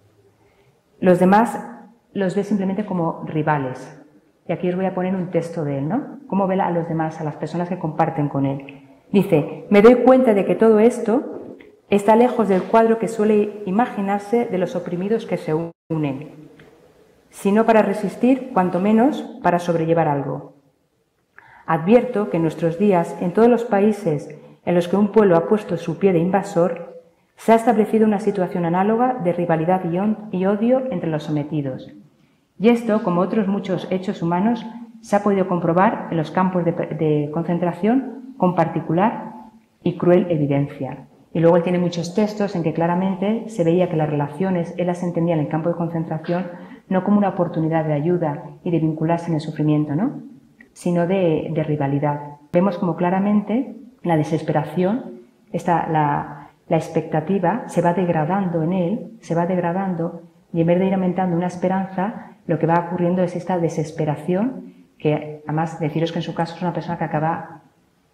los demás los ve simplemente como rivales. Y aquí os voy a poner un texto de él, ¿no? Cómo ve a los demás, a las personas que comparten con él. Dice, me doy cuenta de que todo esto está lejos del cuadro que suele imaginarse de los oprimidos que se unen, sino para resistir, cuanto menos para sobrellevar algo. Advierto que en nuestros días, en todos los países en los que un pueblo ha puesto su pie de invasor, se ha establecido una situación análoga de rivalidad y odio entre los sometidos. Y esto, como otros muchos hechos humanos, se ha podido comprobar en los campos de, de concentración con particular y cruel evidencia. Y luego él tiene muchos textos en que claramente se veía que las relaciones, él las entendía en el campo de concentración no como una oportunidad de ayuda y de vincularse en el sufrimiento, ¿no? Sino de, de rivalidad. Vemos como claramente la desesperación, esta, la, la expectativa se va degradando en él, se va degradando, y en vez de ir aumentando una esperanza, lo que va ocurriendo es esta desesperación, que además deciros que en su caso es una persona que acaba...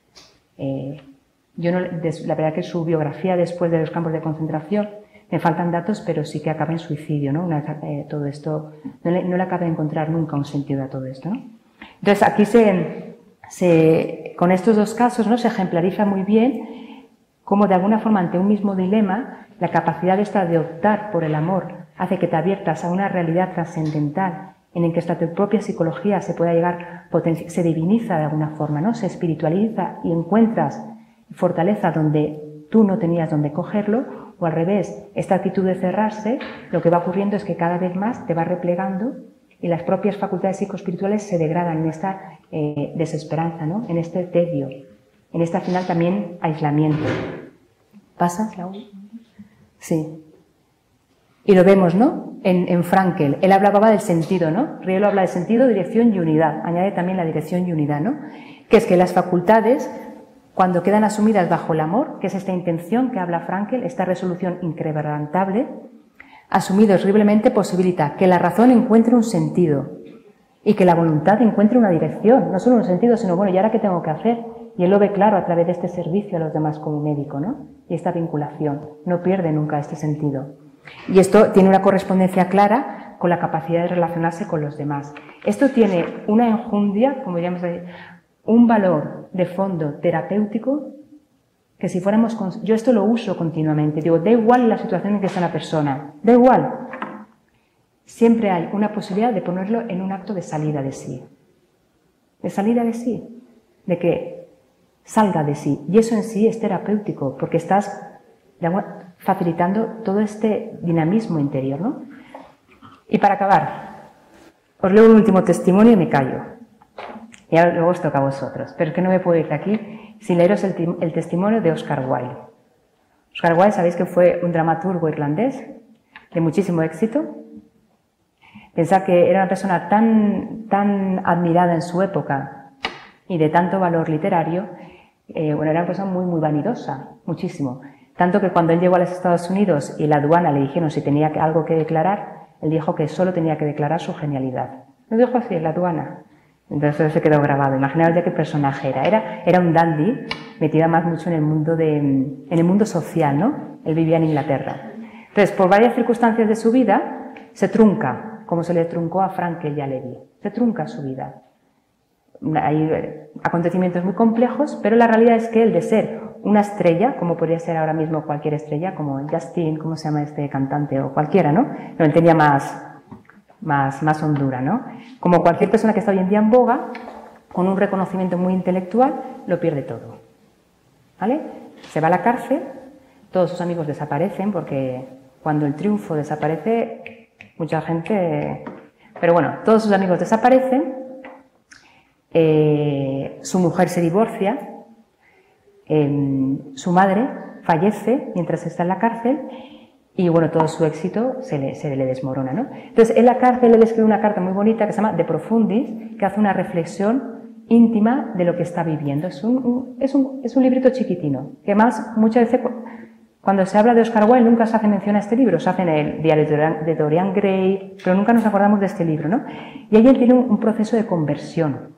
Eh, Yo no, la verdad que su biografía después de los campos de concentración, me faltan datos, pero sí que acaba en suicidio, ¿no? Una, eh, todo esto, no le, no le acaba de encontrar nunca un sentido a todo esto, ¿no? Entonces aquí se, se, con estos dos casos, ¿no? Se ejemplariza muy bien cómo de alguna forma ante un mismo dilema, la capacidad esta de optar por el amor hace que te abiertas a una realidad trascendental en el que hasta tu propia psicología se pueda llegar, se diviniza de alguna forma, ¿no? Se espiritualiza y encuentras fortaleza donde tú no tenías donde cogerlo, o al revés, esta actitud de cerrarse, lo que va ocurriendo es que cada vez más te va replegando y las propias facultades psicoespirituales se degradan en esta eh, desesperanza, ¿no? En este tedio, en este al final también aislamiento. ¿Pasa, Claudia? Sí. Y lo vemos, ¿no? En, en Frankl, él hablaba del sentido, ¿no? Rielo habla de sentido, dirección y unidad, añade también la dirección y unidad, ¿no? Que es que las facultades, cuando quedan asumidas bajo el amor, que es esta intención que habla Frankl, esta resolución inquebrantable, asumido horriblemente posibilita que la razón encuentre un sentido y que la voluntad encuentre una dirección, no solo un sentido, sino, bueno, ¿y ahora qué tengo que hacer? Y él lo ve claro a través de este servicio a los demás como médico, ¿no? Y esta vinculación, no pierde nunca este sentido. Y esto tiene una correspondencia clara con la capacidad de relacionarse con los demás. Esto tiene una enjundia, como diríamos, un valor de fondo terapéutico que si fuéramos... Con... Yo esto lo uso continuamente. Digo, da igual la situación en que está la persona. Da igual. Siempre hay una posibilidad de ponerlo en un acto de salida de sí. De salida de sí. De que salga de sí. Y eso en sí es terapéutico, porque estás facilitando todo este dinamismo interior, ¿no? Y para acabar, os leo un último testimonio y me callo. Y ahora luego os toca a vosotros. Pero es que no me puedo ir de aquí sin leeros el, el testimonio de Oscar Wilde. Oscar Wilde, sabéis que fue un dramaturgo irlandés de muchísimo éxito. Pensad que era una persona tan, tan admirada en su época y de tanto valor literario. Eh, bueno, era una persona muy, muy vanidosa, muchísimo. Tanto que cuando él llegó a los Estados Unidos y la aduana le dijeron si tenía algo que declarar, él dijo que solo tenía que declarar su genialidad. Lo dijo así en la aduana. Entonces eso se quedó grabado. Imaginaos de qué personaje era. Era, era un dandy, metido más mucho en el mundo de, en el mundo social, ¿no? Él vivía en Inglaterra. Entonces, por varias circunstancias de su vida, se trunca, como se le truncó a Frankel y a Levi. Se trunca su vida. Hay acontecimientos muy complejos, pero la realidad es que él, de ser una estrella, como podría ser ahora mismo cualquier estrella, como Justin, ¿cómo se llama este cantante? O cualquiera, ¿no? No, él tenía más... Más, más hondura, ¿no? Como cualquier persona que está hoy en día en boga, con un reconocimiento muy intelectual, lo pierde todo, ¿vale? Se va a la cárcel, todos sus amigos desaparecen, porque cuando el triunfo desaparece, mucha gente... Pero bueno, todos sus amigos desaparecen, eh, su mujer se divorcia, eh, su madre fallece mientras está en la cárcel, y bueno, todo su éxito se le, se le desmorona, ¿no? Entonces, en la cárcel él escribe una carta muy bonita que se llama De Profundis, que hace una reflexión íntima de lo que está viviendo. Es un, un, es un, es un librito chiquitino, que más muchas veces cuando se habla de Oscar Wilde nunca se hace mención a este libro, se hace en el diario de Dorian Gray, pero nunca nos acordamos de este libro, ¿no? Y ahí él tiene un, un proceso de conversión.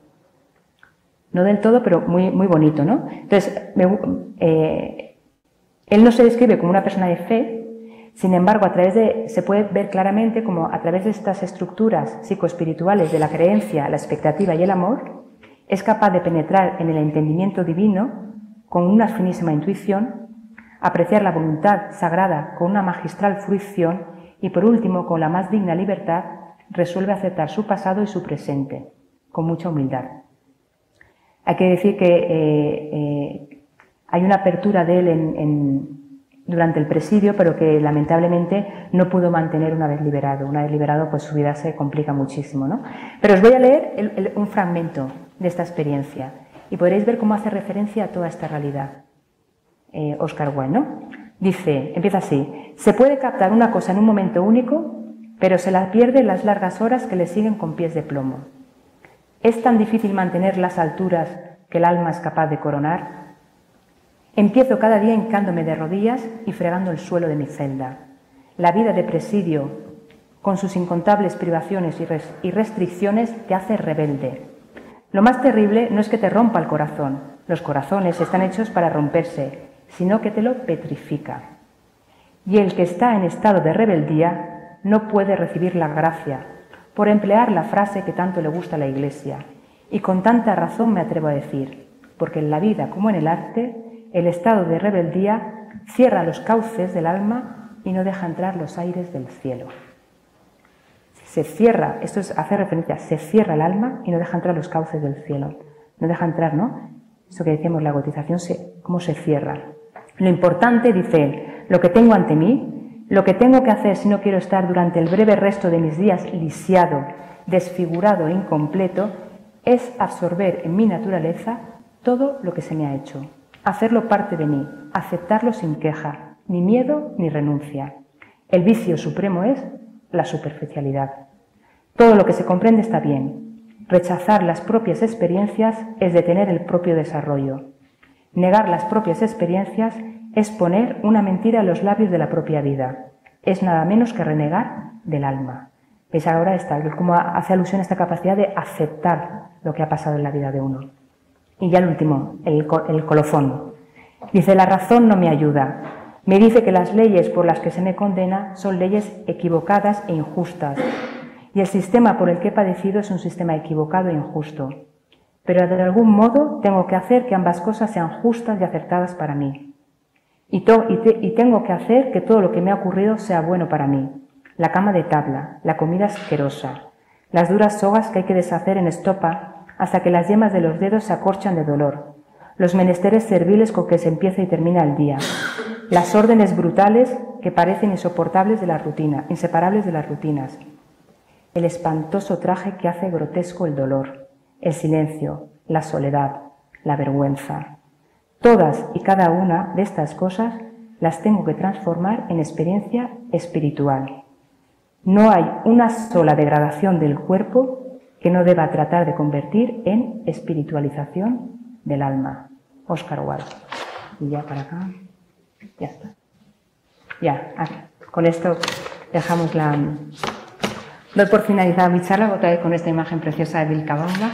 No del todo, pero muy, muy bonito, ¿no? Entonces, me, eh, él no se describe como una persona de fe. Sin embargo, a través de, se puede ver claramente como a través de estas estructuras psicoespirituales de la creencia, la expectativa y el amor, es capaz de penetrar en el entendimiento divino con una finísima intuición, apreciar la voluntad sagrada con una magistral fruición y, por último, con la más digna libertad, resuelve aceptar su pasado y su presente, con mucha humildad. Hay que decir que eh, eh, hay una apertura de él en... en durante el presidio, pero que lamentablemente no pudo mantener una vez liberado. Una vez liberado, pues su vida se complica muchísimo, ¿no? Pero os voy a leer el, el, un fragmento de esta experiencia y podréis ver cómo hace referencia a toda esta realidad. Eh, Oscar Wilde, ¿no? Dice, empieza así: se puede captar una cosa en un momento único, pero se la pierde en las largas horas que le siguen con pies de plomo. Es tan difícil mantener las alturas que el alma es capaz de coronar. Empiezo cada día hincándome de rodillas y fregando el suelo de mi celda. La vida de presidio, con sus incontables privaciones y restricciones, te hace rebelde. Lo más terrible no es que te rompa el corazón. Los corazones están hechos para romperse, sino que te lo petrifica. Y el que está en estado de rebeldía no puede recibir la gracia, por emplear la frase que tanto le gusta a la Iglesia. Y con tanta razón me atrevo a decir, porque en la vida como en el arte, el estado de rebeldía cierra los cauces del alma y no deja entrar los aires del cielo. Se cierra, esto es hacer referencia, se cierra el alma y no deja entrar los cauces del cielo. No deja entrar, ¿no? Eso que decíamos, la gotización, se, cómo se cierra. Lo importante, dice él, lo que tengo ante mí, lo que tengo que hacer si no quiero estar durante el breve resto de mis días lisiado, desfigurado e incompleto, es absorber en mi naturaleza todo lo que se me ha hecho. Hacerlo parte de mí, aceptarlo sin queja, ni miedo ni renuncia. El vicio supremo es la superficialidad. Todo lo que se comprende está bien. Rechazar las propias experiencias es detener el propio desarrollo. Negar las propias experiencias es poner una mentira en los labios de la propia vida. Es nada menos que renegar del alma. ¿Veis ahora esta, cómo hace alusión a esta capacidad de aceptar lo que ha pasado en la vida de uno? Y ya el último, el, el colofón. Dice, la razón no me ayuda. Me dice que las leyes por las que se me condena son leyes equivocadas e injustas. Y el sistema por el que he padecido es un sistema equivocado e injusto. Pero de algún modo tengo que hacer que ambas cosas sean justas y acertadas para mí. Y, to y, te y tengo que hacer que todo lo que me ha ocurrido sea bueno para mí. La cama de tabla, la comida asquerosa, las duras sogas que hay que deshacer en estopa hasta que las yemas de los dedos se acorchan de dolor, los menesteres serviles con que se empieza y termina el día, las órdenes brutales que parecen insoportables de la rutina, inseparables de las rutinas, el espantoso traje que hace grotesco el dolor, el silencio, la soledad, la vergüenza. Todas y cada una de estas cosas las tengo que transformar en experiencia espiritual. No hay una sola degradación del cuerpo que no deba tratar de convertir en espiritualización del alma. Oscar Wilde. Y ya para acá. Ya está. Ya, aquí. Con esto dejamos la... Doy por finalizada mi charla otra vez con esta imagen preciosa de Vilcabamba.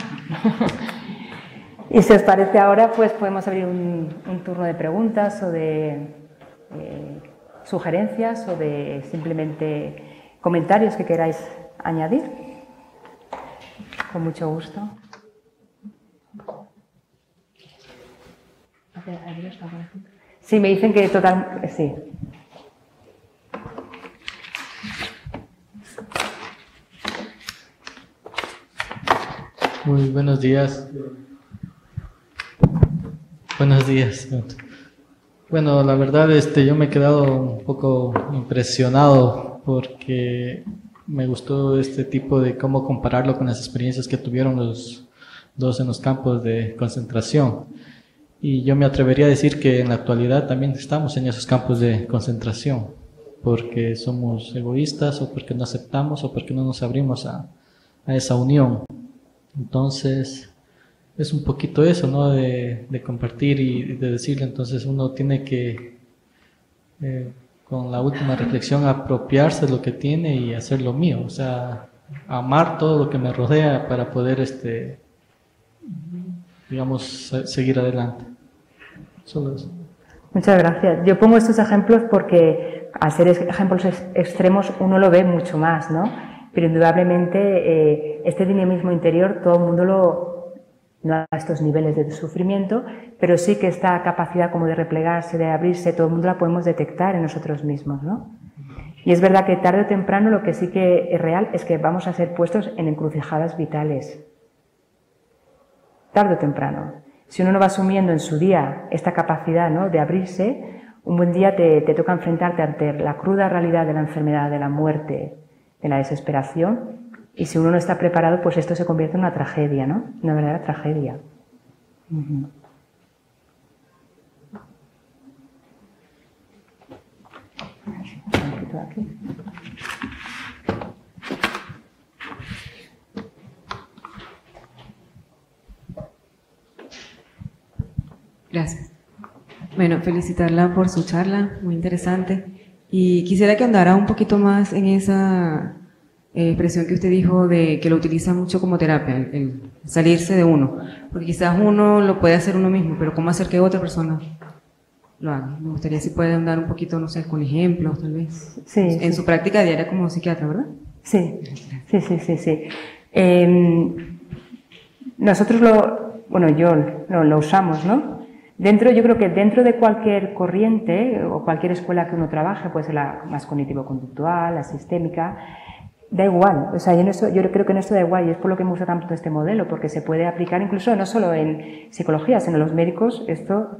Y si os parece ahora, pues podemos abrir un, un turno de preguntas o de eh, sugerencias o de simplemente comentarios que queráis añadir. Con mucho gusto. Sí, me dicen que total... Sí. Muy buenos días. Buenos días. Bueno, la verdad, este, yo me he quedado un poco impresionado porque me gustó este tipo de cómo compararlo con las experiencias que tuvieron los dos en los campos de concentración. Y yo me atrevería a decir que en la actualidad también estamos en esos campos de concentración, porque somos egoístas o porque no aceptamos o porque no nos abrimos a, a esa unión. Entonces, es un poquito eso, ¿no? De, de compartir y de decirle, entonces uno tiene que, eh, con la última reflexión, apropiarse de lo que tiene y hacer lo mío. O sea, amar todo lo que me rodea para poder, este, digamos, seguir adelante. Solo eso. Muchas gracias. Yo pongo estos ejemplos porque al ser ejemplos extremos uno lo ve mucho más, ¿no? Pero indudablemente eh, este dinamismo interior todo el mundo lo, no a estos niveles de sufrimiento, pero sí que esta capacidad como de replegarse, de abrirse, todo el mundo la podemos detectar en nosotros mismos, ¿no? Y es verdad que tarde o temprano lo que sí que es real es que vamos a ser puestos en encrucijadas vitales. Tarde o temprano. Si uno no va asumiendo en su día esta capacidad, ¿no?, de abrirse, un buen día te, te toca enfrentarte ante la cruda realidad de la enfermedad, de la muerte, de la desesperación, y si uno no está preparado, pues esto se convierte en una tragedia, ¿no? Una verdadera tragedia. Uh-huh. Aquí. Gracias. Bueno, felicitarla por su charla, muy interesante. Y quisiera que andara un poquito más en esa eh, expresión que usted dijo de que lo utiliza mucho como terapia, el, el salirse de uno. Porque quizás uno lo puede hacer uno mismo, pero ¿cómo hacer que otra persona lo haga? Me gustaría si puede andar un poquito, no sé, con ejemplos, tal vez. Sí, en sí. su práctica diaria como psiquiatra, ¿verdad? Sí, sí, sí, sí. sí. Eh, nosotros lo, bueno, yo lo, lo usamos, ¿no? Dentro, yo creo que dentro de cualquier corriente o cualquier escuela que uno trabaje, puede ser la más cognitivo-conductual, la sistémica, da igual. O sea, yo, en esto, yo creo que en esto da igual y es por lo que me gusta tanto este modelo, porque se puede aplicar incluso no solo en psicología, sino en los médicos. Esto,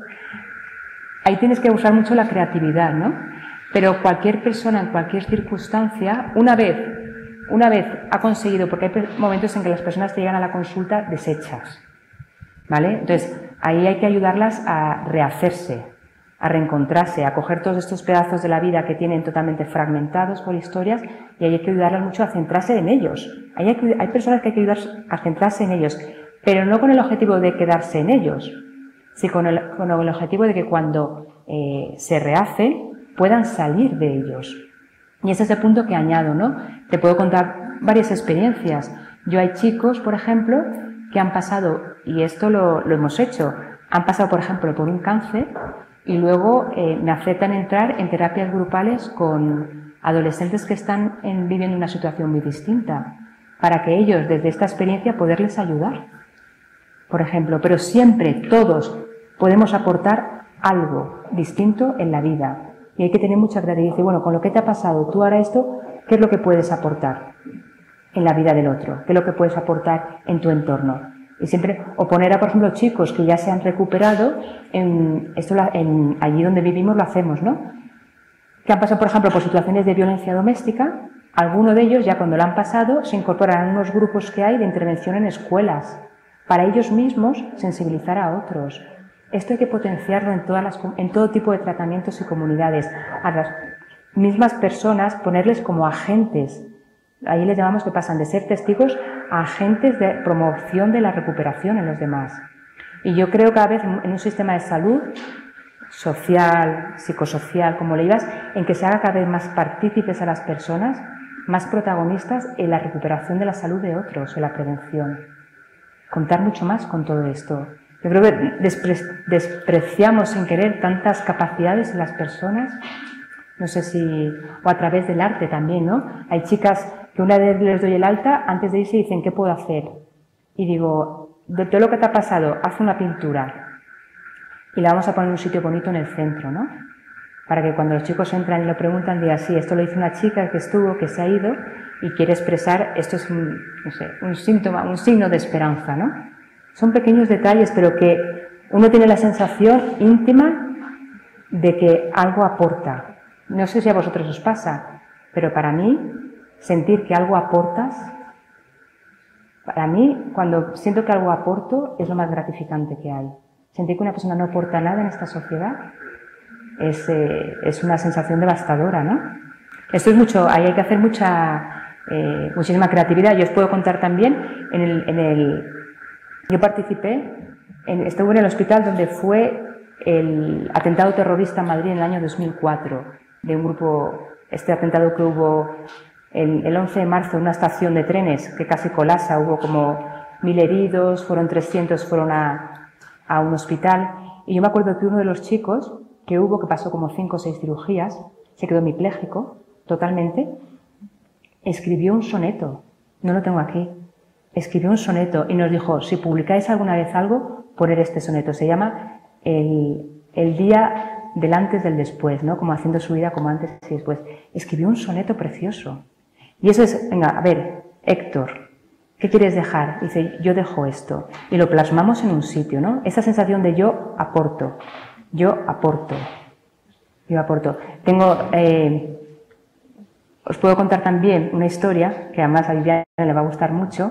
ahí tienes que usar mucho la creatividad, ¿no? Pero cualquier persona en cualquier circunstancia, una vez, una vez ha conseguido, porque hay momentos en que las personas te llegan a la consulta deshechas, ¿vale? Entonces, ahí hay que ayudarlas a rehacerse, a reencontrarse, a coger todos estos pedazos de la vida que tienen totalmente fragmentados por historias, y ahí hay que ayudarlas mucho a centrarse en ellos. Ahí hay, que, hay personas que hay que ayudar a centrarse en ellos, pero no con el objetivo de quedarse en ellos, sino con el, con el objetivo de que cuando eh, se rehacen puedan salir de ellos. Y ese es el punto que añado, ¿no? Te puedo contar varias experiencias. Yo hay chicos, por ejemplo, que han pasado, y esto lo, lo hemos hecho, han pasado, por ejemplo, por un cáncer y luego eh, me aceptan entrar en terapias grupales con adolescentes que están en, viviendo una situación muy distinta, para que ellos, desde esta experiencia, poderles ayudar, por ejemplo. Pero siempre, todos, podemos aportar algo distinto en la vida. Y hay que tener mucha creatividad. Y decir, bueno, con lo que te ha pasado, tú ahora esto, ¿qué es lo que puedes aportar en la vida del otro? ¿Qué es lo que puedes aportar en tu entorno? Y siempre, o poner a, por ejemplo, chicos que ya se han recuperado, en, esto en, allí donde vivimos lo hacemos, ¿no? Que han pasado, por ejemplo, por situaciones de violencia doméstica, alguno de ellos ya cuando lo han pasado se incorporan a unos grupos que hay de intervención en escuelas, para ellos mismos sensibilizar a otros. Esto hay que potenciarlo en, todas las, en todo tipo de tratamientos y comunidades. A las mismas personas ponerles como agentes. Ahí les llamamos que pasan de ser testigos a agentes de promoción de la recuperación en los demás. Y yo creo cada vez en un sistema de salud social, psicosocial, como le digas, en que se haga cada vez más partícipes a las personas, más protagonistas en la recuperación de la salud de otros, en la prevención. Contar mucho más con todo esto. Yo creo que despre despreciamos sin querer tantas capacidades en las personas, no sé si, o a través del arte también, ¿no? Hay chicas que una vez les doy el alta, antes de irse dicen, ¿qué puedo hacer? Y digo, de todo lo que te ha pasado, haz una pintura y la vamos a poner en un sitio bonito en el centro, ¿no? Para que cuando los chicos entran y lo preguntan, digan, sí, esto lo hizo una chica que estuvo, que se ha ido y quiere expresar, esto es un, no sé, un síntoma, un signo de esperanza, ¿no? Son pequeños detalles, pero que uno tiene la sensación íntima de que algo aporta. No sé si a vosotros os pasa, pero para mí, sentir que algo aportas, para mí, cuando siento que algo aporto, es lo más gratificante que hay. Sentir que una persona no aporta nada en esta sociedad es, eh, es una sensación devastadora, ¿no? Esto es mucho, ahí hay que hacer mucha, eh, muchísima creatividad. Yo os puedo contar también, en el, en el, yo participé, en, estuve en el hospital donde fue el atentado terrorista en Madrid en el año dos mil cuatro, de un grupo, este atentado que hubo el, el once de marzo en una estación de trenes que casi colapsa, hubo como mil heridos, fueron trescientos, fueron a a un hospital, y yo me acuerdo que uno de los chicos que hubo, que pasó como cinco o seis cirugías, se quedó hemipléjico totalmente, escribió un soneto, no lo tengo aquí, escribió un soneto y nos dijo, si publicáis alguna vez algo, poner este soneto, se llama el, el día del antes del después, ¿no? Como haciendo su vida como antes y después. Escribió un soneto precioso. Y eso es, venga, a ver, Héctor, ¿qué quieres dejar? Dice, yo dejo esto. Y lo plasmamos en un sitio, ¿no? Esa sensación de yo aporto, yo aporto, yo aporto. Tengo, eh, os puedo contar también una historia, que además a Viviana le va a gustar mucho,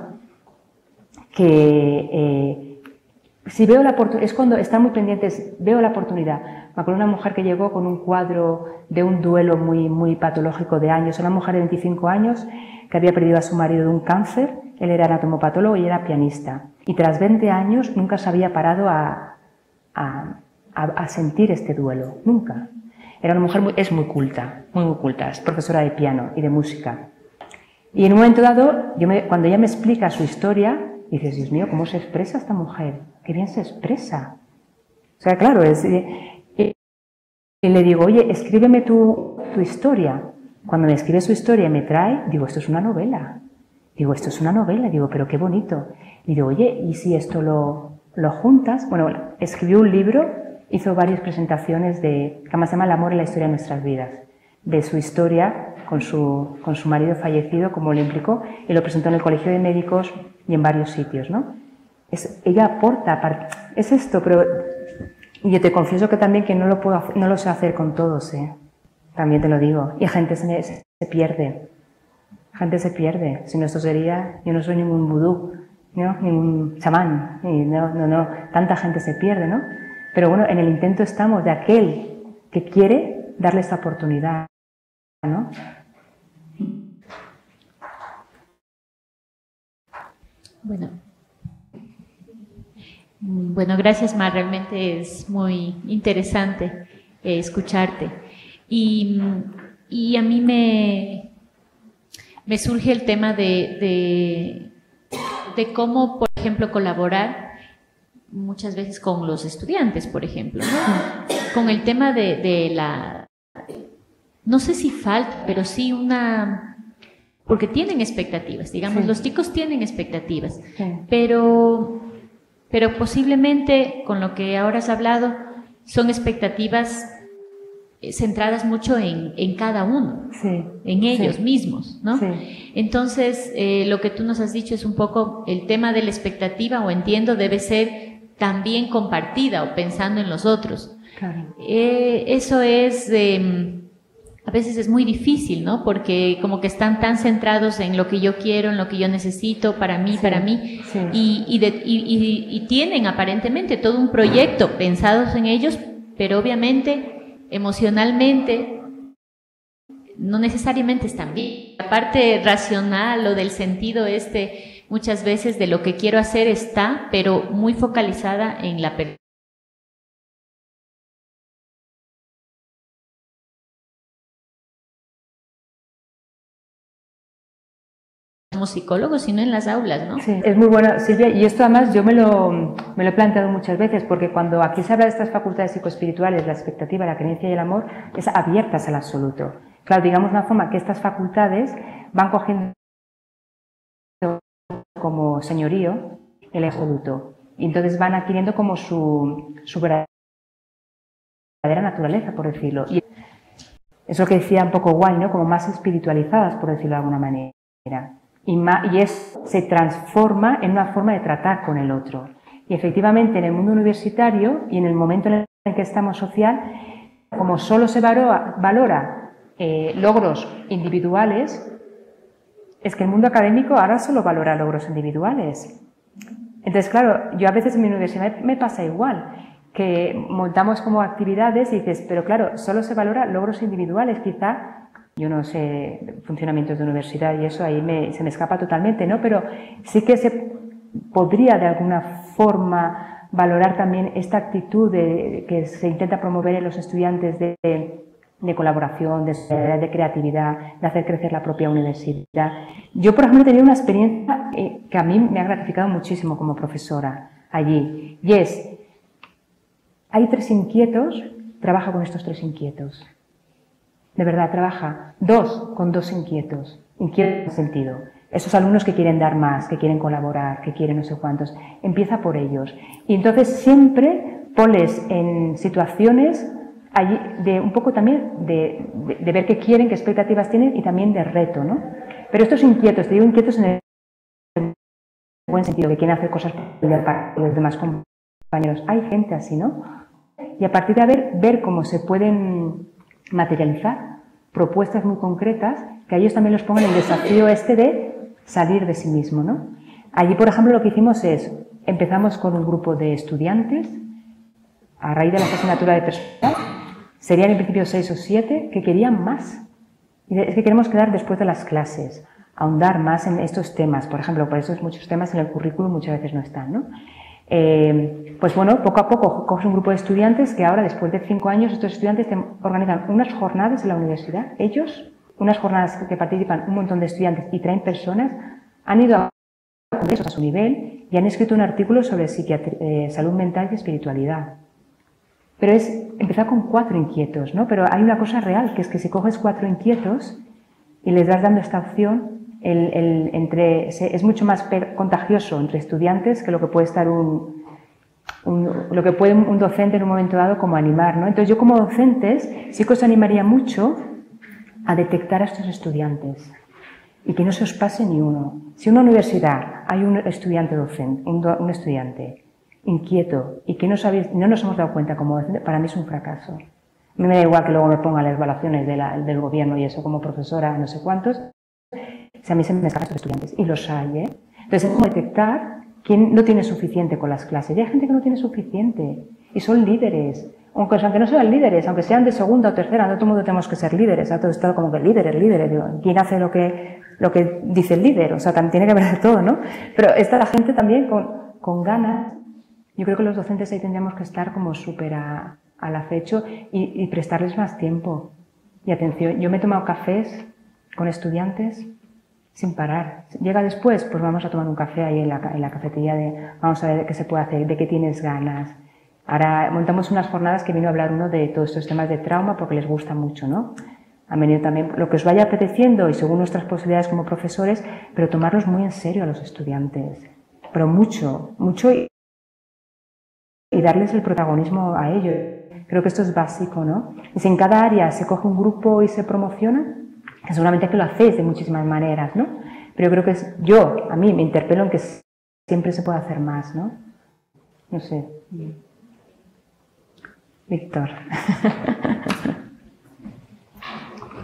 que eh, si veo la oportunidad, es cuando están muy pendientes, veo la oportunidad. Me acuerdo de una mujer que llegó con un cuadro de un duelo muy, muy patológico de años, una mujer de veinticinco años que había perdido a su marido de un cáncer. Él era anatomopatólogo y era pianista. Y tras veinte años nunca se había parado a, a, a, a sentir este duelo. Nunca. Era una mujer muy, es muy culta, muy, muy culta. Es profesora de piano y de música. Y en un momento dado, yo me, cuando ella me explica su historia, dices, Dios mío, ¿cómo se expresa esta mujer? Qué bien se expresa. O sea, claro, es, y, y le digo, oye, escríbeme tu, tu historia. Cuando me escribe su historia y me trae, digo, esto es una novela. Digo, esto es una novela, digo, pero qué bonito. Y digo, oye, ¿y si esto lo, lo juntas? Bueno, escribió un libro, hizo varias presentaciones de, que además se llama El amor en la historia de nuestras vidas, de su historia con su, con su marido fallecido, como le implicó, y lo presentó en el Colegio de Médicos y en varios sitios, ¿no? Es, ella aporta, es esto, pero y yo te confieso que también que no lo puedo, no lo sé hacer con todos, ¿eh? También te lo digo, y gente se, se, se pierde. Gente se pierde, si no esto sería, yo no soy ningún vudú, ¿no? Ningún chamán, y no, no, no, tanta gente se pierde, ¿no? Pero bueno, en el intento estamos de aquel que quiere darle esta oportunidad, ¿no? Bueno, bueno, gracias, Mar, realmente es muy interesante eh, escucharte. Y, y a mí me... Me surge el tema de, de, de cómo, por ejemplo, colaborar muchas veces con los estudiantes, por ejemplo, ¿no? Con el tema de, de la, no sé si falta, pero sí una, porque tienen expectativas, digamos, sí. Los chicos tienen expectativas, sí. pero, pero posiblemente, con lo que ahora has hablado, son expectativas centradas mucho en, en cada uno, sí, en ellos sí. mismos, ¿no? Sí. Entonces, eh, lo que tú nos has dicho es un poco el tema de la expectativa, o entiendo, debe ser también compartida o pensando en los otros. Claro. Eh, eso es, eh, a veces es muy difícil, ¿no? Porque como que están tan centrados en lo que yo quiero, en lo que yo necesito, para mí, sí, para mí, sí. y, y, de, y, y, y tienen aparentemente todo un proyecto pensados en ellos, pero obviamente, emocionalmente, no necesariamente están bien. La parte racional o del sentido este, muchas veces de lo que quiero hacer está, pero muy focalizada en la persona. Como psicólogos, sino en las aulas, ¿no? Sí, es muy bueno, Silvia, y esto además yo me lo, me lo he planteado muchas veces, porque cuando aquí se habla de estas facultades psicoespirituales, la expectativa, la creencia y el amor, es abiertas al absoluto. Claro, digamos una forma que estas facultades van cogiendo como señorío el absoluto, y entonces van adquiriendo como su, su verdadera naturaleza, por decirlo. Y es lo que decía un poco Guay, ¿no? Como más espiritualizadas, por decirlo de alguna manera. Y, más, y eso se transforma en una forma de tratar con el otro. Y efectivamente en el mundo universitario y en el momento en el que estamos social, como solo se valora, valora eh, logros individuales, es que el mundo académico ahora solo valora logros individuales. Entonces, claro, yo a veces en mi universidad me pasa igual, que montamos como actividades y dices, pero claro, solo se valora logros individuales, quizá. Yo no sé funcionamientos de universidad y eso ahí me, se me escapa totalmente, ¿no? Pero sí que se podría de alguna forma valorar también esta actitud de, que se intenta promover en los estudiantes de, de colaboración, de, de creatividad, de hacer crecer la propia universidad. Yo, por ejemplo, he tenido una experiencia que a mí me ha gratificado muchísimo como profesora allí, y es, hay tres inquietos, trabaja con estos tres inquietos. De verdad, trabaja dos con dos inquietos, inquietos en sentido. Esos alumnos que quieren dar más, que quieren colaborar, que quieren no sé cuántos, empieza por ellos. Y entonces siempre ponles en situaciones allí de un poco también de, de, de ver qué quieren, qué expectativas tienen y también de reto, ¿no? Pero estos inquietos, te digo inquietos en el buen sentido, que quieren hacer cosas para los demás compañeros. Hay gente así, ¿no? Y a partir de a ver, ver cómo se pueden materializar propuestas muy concretas, que a ellos también los pongan el desafío este de salir de sí mismo, ¿no? Allí, por ejemplo, lo que hicimos es, empezamos con un grupo de estudiantes, a raíz de la asignatura de personal, serían en principio seis o siete, que querían más. Y es que queremos quedar después de las clases, ahondar más en estos temas. Por ejemplo, por eso muchos temas en el currículum muchas veces no están, ¿no? Eh, pues bueno, poco a poco coges un grupo de estudiantes que ahora, después de cinco años, estos estudiantes organizan unas jornadas en la universidad. Ellos, unas jornadas que participan un montón de estudiantes y traen personas, han ido a congresos a su nivel y han escrito un artículo sobre psiquiatría, eh, salud mental y espiritualidad. Pero es empezar con cuatro inquietos, ¿no? Pero hay una cosa real, que es que si coges cuatro inquietos y les das dando esta opción, El, el, entre, es mucho más contagioso entre estudiantes que lo que puede estar un, un, lo que puede un docente en un momento dado como animar, ¿no? Entonces yo como docentes sí que os animaría mucho a detectar a estos estudiantes y que no se os pase ni uno. Si en una universidad hay un estudiante docente, un, do, un estudiante inquieto y que no, sabéis, no nos hemos dado cuenta como docente, para mí es un fracaso. A mí me da igual que luego me pongan las evaluaciones de la, del gobierno y eso como profesora, no sé cuántos. Si a mí se me escapan estos estudiantes, y los hay, ¿eh? Entonces es como detectar quién no tiene suficiente con las clases. Y hay gente que no tiene suficiente, y son líderes. Aunque, aunque no sean líderes, aunque sean de segunda o tercera, no todo el mundo tenemos que ser líderes. A todo estado como que líderes, líderes. Digo, ¿quién hace lo que, lo que dice el líder? O sea, también tiene que haber de todo, ¿no? Pero está la gente también con, con ganas. Yo creo que los docentes ahí tendríamos que estar como súper al acecho y, y prestarles más tiempo y atención. Yo me he tomado cafés con estudiantes sin parar. Llega después, pues vamos a tomar un café ahí en la, en la cafetería de, vamos a ver qué se puede hacer, de qué tienes ganas. Ahora montamos unas jornadas que vino a hablar uno de todos estos temas de trauma porque les gusta mucho, ¿no? Han venido también lo que os vaya apeteciendo y según nuestras posibilidades como profesores, pero tomarlos muy en serio a los estudiantes. Pero mucho, mucho y, y darles el protagonismo a ellos. Creo que esto es básico, ¿no? Y si en cada área se coge un grupo y se promociona, que seguramente que lo hacéis de muchísimas maneras, ¿no? Pero yo creo que es, yo, a mí me interpelo en que siempre se puede hacer más, ¿no? No sé. Víctor.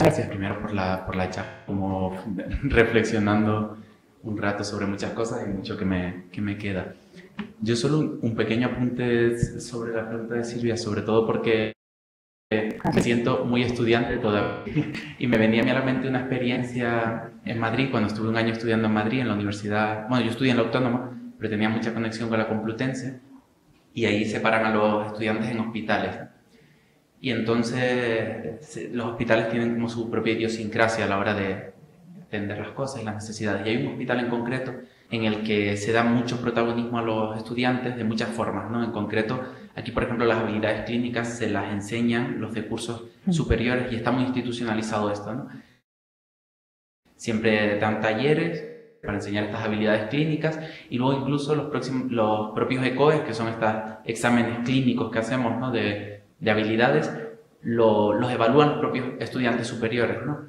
Gracias primero por la, por la charla, como reflexionando un rato sobre muchas cosas y mucho que me, que me queda. Yo solo un, un pequeño apunte sobre la pregunta de Silvia, sobre todo porque me siento muy estudiante todavía y me venía a mí a la mente una experiencia en Madrid, cuando estuve un año estudiando en Madrid, en la universidad, bueno, yo estudié en la Autónoma, pero tenía mucha conexión con la Complutense y ahí separan a los estudiantes en hospitales. Y entonces los hospitales tienen como su propia idiosincrasia a la hora de atender las cosas y las necesidades. Y hay un hospital en concreto en el que se da mucho protagonismo a los estudiantes de muchas formas, ¿no? En concreto, aquí, por ejemplo, las habilidades clínicas se las enseñan los de cursos superiores y está muy institucionalizado esto, ¿no? Siempre dan talleres para enseñar estas habilidades clínicas y luego incluso los, próximos, los propios E C O E, que son estos exámenes clínicos que hacemos, ¿no? de, de habilidades, lo, los evalúan los propios estudiantes superiores, ¿no?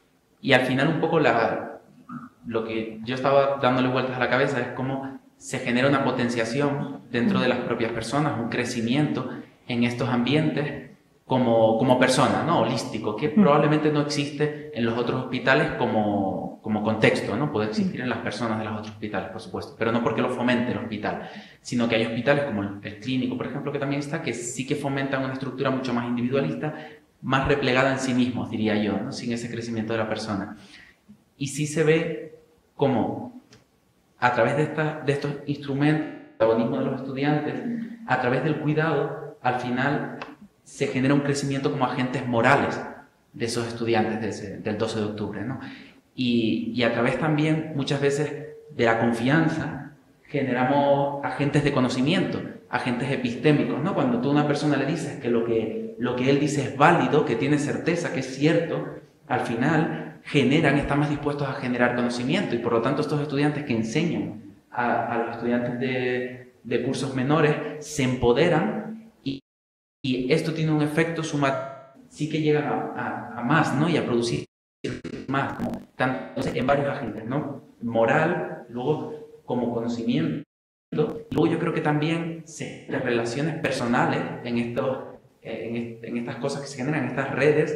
Y al final un poco la, lo que yo estaba dándole vueltas a la cabeza es cómo se genera una potenciación dentro de las propias personas, un crecimiento en estos ambientes como, como persona, ¿no? Holístico, que probablemente no existe en los otros hospitales como, como contexto, ¿no? Puede existir en las personas de los otros hospitales, por supuesto, pero no porque lo fomente el hospital, sino que hay hospitales como el, el clínico, por ejemplo, que también está, que sí que fomentan una estructura mucho más individualista, más replegada en sí mismos, diría yo, ¿no? Sin ese crecimiento de la persona. Y sí se ve como, a través de, esta, de estos instrumentos, el protagonismo de los estudiantes, a través del cuidado, al final se genera un crecimiento como agentes morales de esos estudiantes de ese, del doce de octubre, ¿no? Y, y a través también, muchas veces, de la confianza, generamos agentes de conocimiento, agentes epistémicos, ¿no? Cuando tú a una persona le dices que lo que, lo que él dice es válido, que tiene certeza, que es cierto, al final generan, están más dispuestos a generar conocimiento y por lo tanto estos estudiantes que enseñan a, a los estudiantes de, de cursos menores se empoderan y, y esto tiene un efecto sumativo, sí que llegan a, a, a más, ¿no? Y a producir más, como, tanto, en varios agentes, ¿no? Moral, luego como conocimiento. Luego yo creo que también se las relaciones personales en, estos, en, en estas cosas que se generan, en estas redes,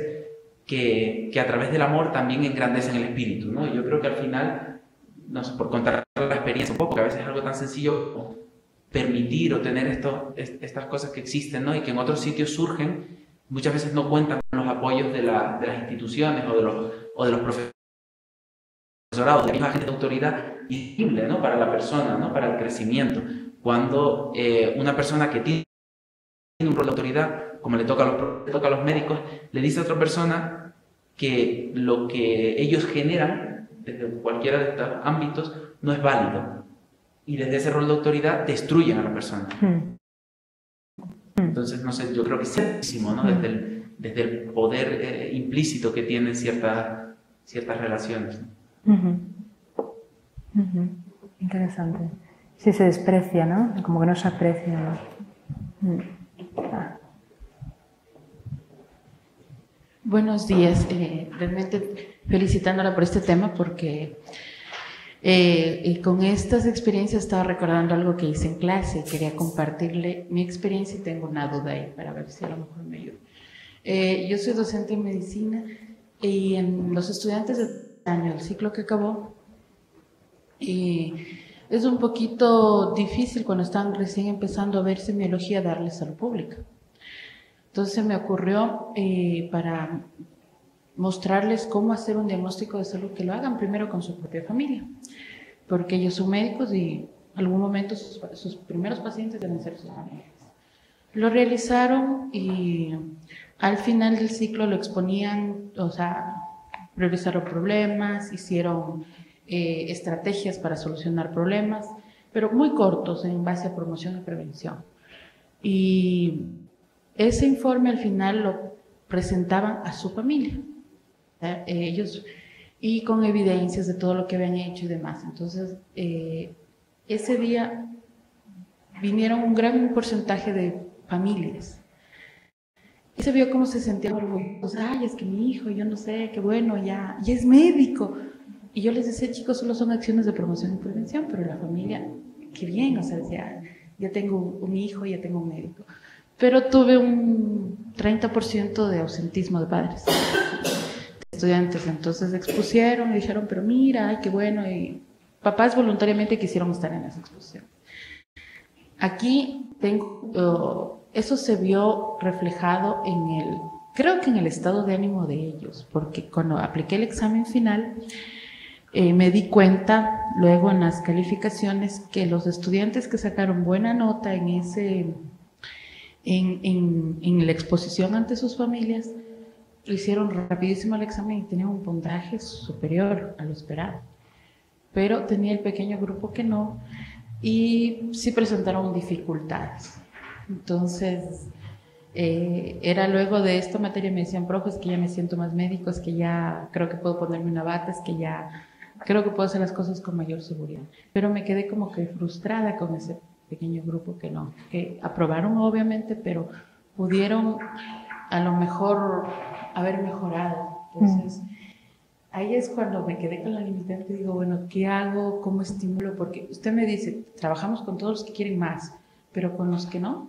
que, que a través del amor también engrandecen el espíritu, ¿no? Y yo creo que al final, no sé, por contar la experiencia un poco, que a veces es algo tan sencillo como permitir o tener estos, estas cosas que existen, ¿no? Y que en otros sitios surgen, muchas veces no cuentan con los apoyos de, la, de las instituciones o de los, o de los profesores, de la misma gente de autoridad, visible, ¿no? Para la persona, ¿no? Para el crecimiento. Cuando eh, una persona que tiene un rol de autoridad, como le toca, a los, le toca a los médicos, le dice a otra persona que lo que ellos generan desde cualquiera de estos ámbitos no es válido. Y desde ese rol de autoridad destruyen a la persona. Entonces, no sé, yo creo que es muchísimo, ¿no? Desde el, desde el poder eh, implícito que tienen ciertas, ciertas relaciones, ¿no? Uh-huh. Uh-huh. Interesante. Sí, se desprecia, ¿no? Como que no se aprecia, ¿no? Uh-huh. Ah. Buenos días. Eh, realmente felicitándola por este tema porque eh, y con estas experiencias estaba recordando algo que hice en clase y quería compartirle mi experiencia y tengo una duda ahí para ver si a lo mejor me ayuda. Eh, yo soy docente en medicina y en los estudiantes de año, el ciclo que acabó, y es un poquito difícil cuando están recién empezando a ver semiología darles salud pública. Entonces se me ocurrió eh, para mostrarles cómo hacer un diagnóstico de salud, que lo hagan primero con su propia familia, porque ellos son médicos y en algún momento sus, sus primeros pacientes deben ser sus familias. Lo realizaron y al final del ciclo lo exponían, o sea, revisaron problemas, hicieron eh, estrategias para solucionar problemas, pero muy cortos en base a promoción y prevención. Y ese informe al final lo presentaban a su familia, ¿eh? Ellos, y con evidencias de todo lo que habían hecho y demás. Entonces, eh, ese día vinieron un gran porcentaje de familias. Y se vio cómo se sentían orgullosos. Ay, es que mi hijo, yo no sé, qué bueno, ya, ya es médico. Y yo les decía, chicos, solo son acciones de promoción y prevención, pero la familia, qué bien, o sea, decía, ya tengo un hijo, ya tengo un médico. Pero tuve un treinta por ciento de ausentismo de padres. estudiantes entonces expusieron y dijeron, pero mira, ay, qué bueno, y papás voluntariamente quisieron estar en esa exposición. Aquí tengo, uh, eso se vio reflejado en el, creo que en el estado de ánimo de ellos, porque cuando apliqué el examen final, eh, me di cuenta luego en las calificaciones que los estudiantes que sacaron buena nota en ese, en, en, en la exposición ante sus familias, lo hicieron rapidísimo el examen y tenían un puntaje superior a lo esperado. Pero tenía el pequeño grupo que no, y sí presentaron dificultades. Entonces, eh, era luego de esta materia, me decían, profe, es que ya me siento más médico, es que ya creo que puedo ponerme una bata, es que ya creo que puedo hacer las cosas con mayor seguridad. Pero me quedé como que frustrada con ese pequeño grupo que no, que aprobaron obviamente, pero pudieron a lo mejor haber mejorado. Entonces, ahí es cuando me quedé con la limitante y digo, bueno, ¿qué hago? ¿Cómo estimulo? Porque usted me dice, trabajamos con todos los que quieren más, pero con los que no,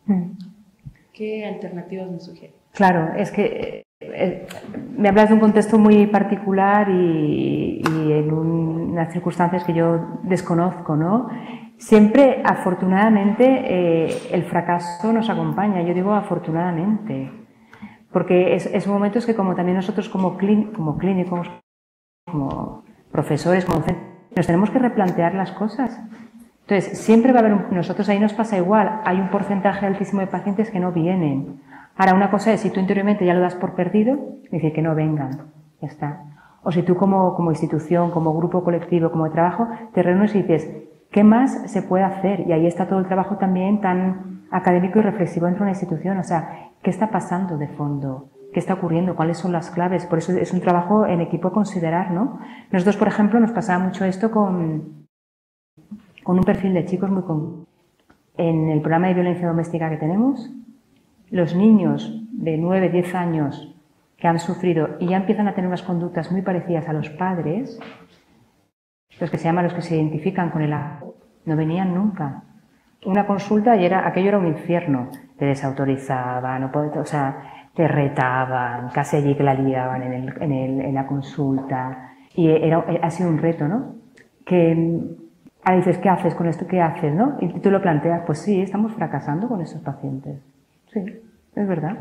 ¿qué alternativas me sugiere? Claro, es que eh, me hablas de un contexto muy particular y, y en un, unas circunstancias que yo desconozco, ¿no? Siempre, afortunadamente, eh, el fracaso nos acompaña, yo digo afortunadamente. Porque es, es momentos que como también nosotros como, clín, como clínicos, como profesores, como nos tenemos que replantear las cosas. Entonces, siempre va a haber, un, nosotros ahí nos pasa igual, hay un porcentaje altísimo de pacientes que no vienen. Ahora, una cosa es, si tú interiormente ya lo das por perdido, decir que no vengan, ya está. O si tú como, como institución, como grupo colectivo, como de trabajo, te reúnes y dices, ¿qué más se puede hacer? Y ahí está todo el trabajo también tan académico y reflexivo dentro de una institución, o sea, ¿qué está pasando de fondo? ¿Qué está ocurriendo? ¿Cuáles son las claves? Por eso es un trabajo en equipo a considerar, ¿no? Nosotros, por ejemplo, nos pasaba mucho esto con, con un perfil de chicos muy con... En el programa de violencia doméstica que tenemos, los niños de nueve, diez años que han sufrido y ya empiezan a tener unas conductas muy parecidas a los padres, los que se llaman los que se identifican con el acto, no venían nunca. Una consulta y era, aquello era un infierno. Te desautorizaban, no podía, o sea, te retaban, casi allí que la liaban en, el, en, el, en la consulta. Y era, ha sido un reto, ¿no? Que ahora dices, ¿qué haces con esto? ¿Qué haces? ¿No? Y tú lo planteas, pues sí, estamos fracasando con esos pacientes. Sí, es verdad.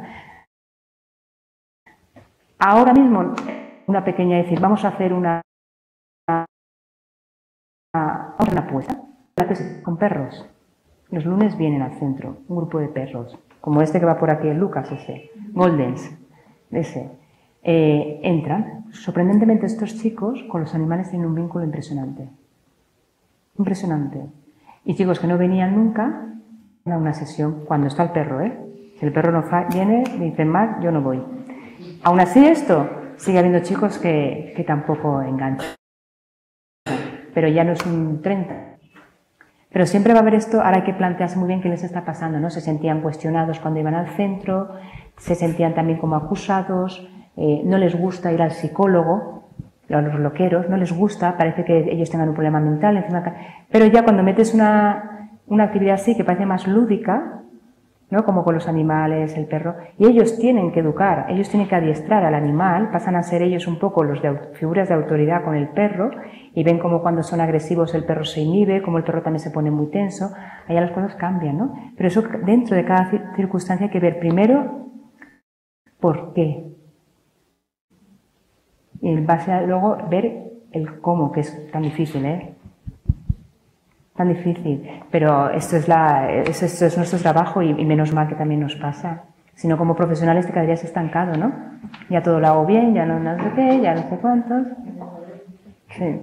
Ahora mismo, una pequeña decir, vamos a hacer una, una, una apuesta con perros. Los lunes vienen al centro un grupo de perros, como este que va por aquí, el Lucas, ese, Goldens, ese. Eh, entran. Sorprendentemente estos chicos con los animales tienen un vínculo impresionante. Impresionante. Y chicos que no venían nunca a una sesión cuando está el perro, ¿eh? Si el perro no viene, dicen más, yo no voy. Aún así esto, sigue habiendo chicos que, que tampoco enganchan. Pero ya no es un treinta. Pero siempre va a haber esto, ahora hay que plantearse muy bien qué les está pasando, ¿no? Se sentían cuestionados cuando iban al centro, se sentían también como acusados, eh, no les gusta ir al psicólogo, a los loqueros, no les gusta, parece que ellos tengan un problema mental, encima, pero ya cuando metes una, una actividad así que parece más lúdica, ¿no? Como con los animales, el perro, y ellos tienen que educar, ellos tienen que adiestrar al animal, pasan a ser ellos un poco los de figuras de autoridad con el perro, y ven como cuando son agresivos el perro se inhibe, como el perro también se pone muy tenso, allá las cosas cambian, ¿no? Pero eso dentro de cada circunstancia hay que ver primero por qué, y en base a luego ver el cómo, que es tan difícil, ¿eh? Tan difícil, pero esto es, la, esto, esto es nuestro trabajo y, y menos mal que también nos pasa. Si no, como profesionales te quedarías estancado, ¿no? Ya todo lo hago bien, ya no, no sé qué, ya no sé cuántos. Sí.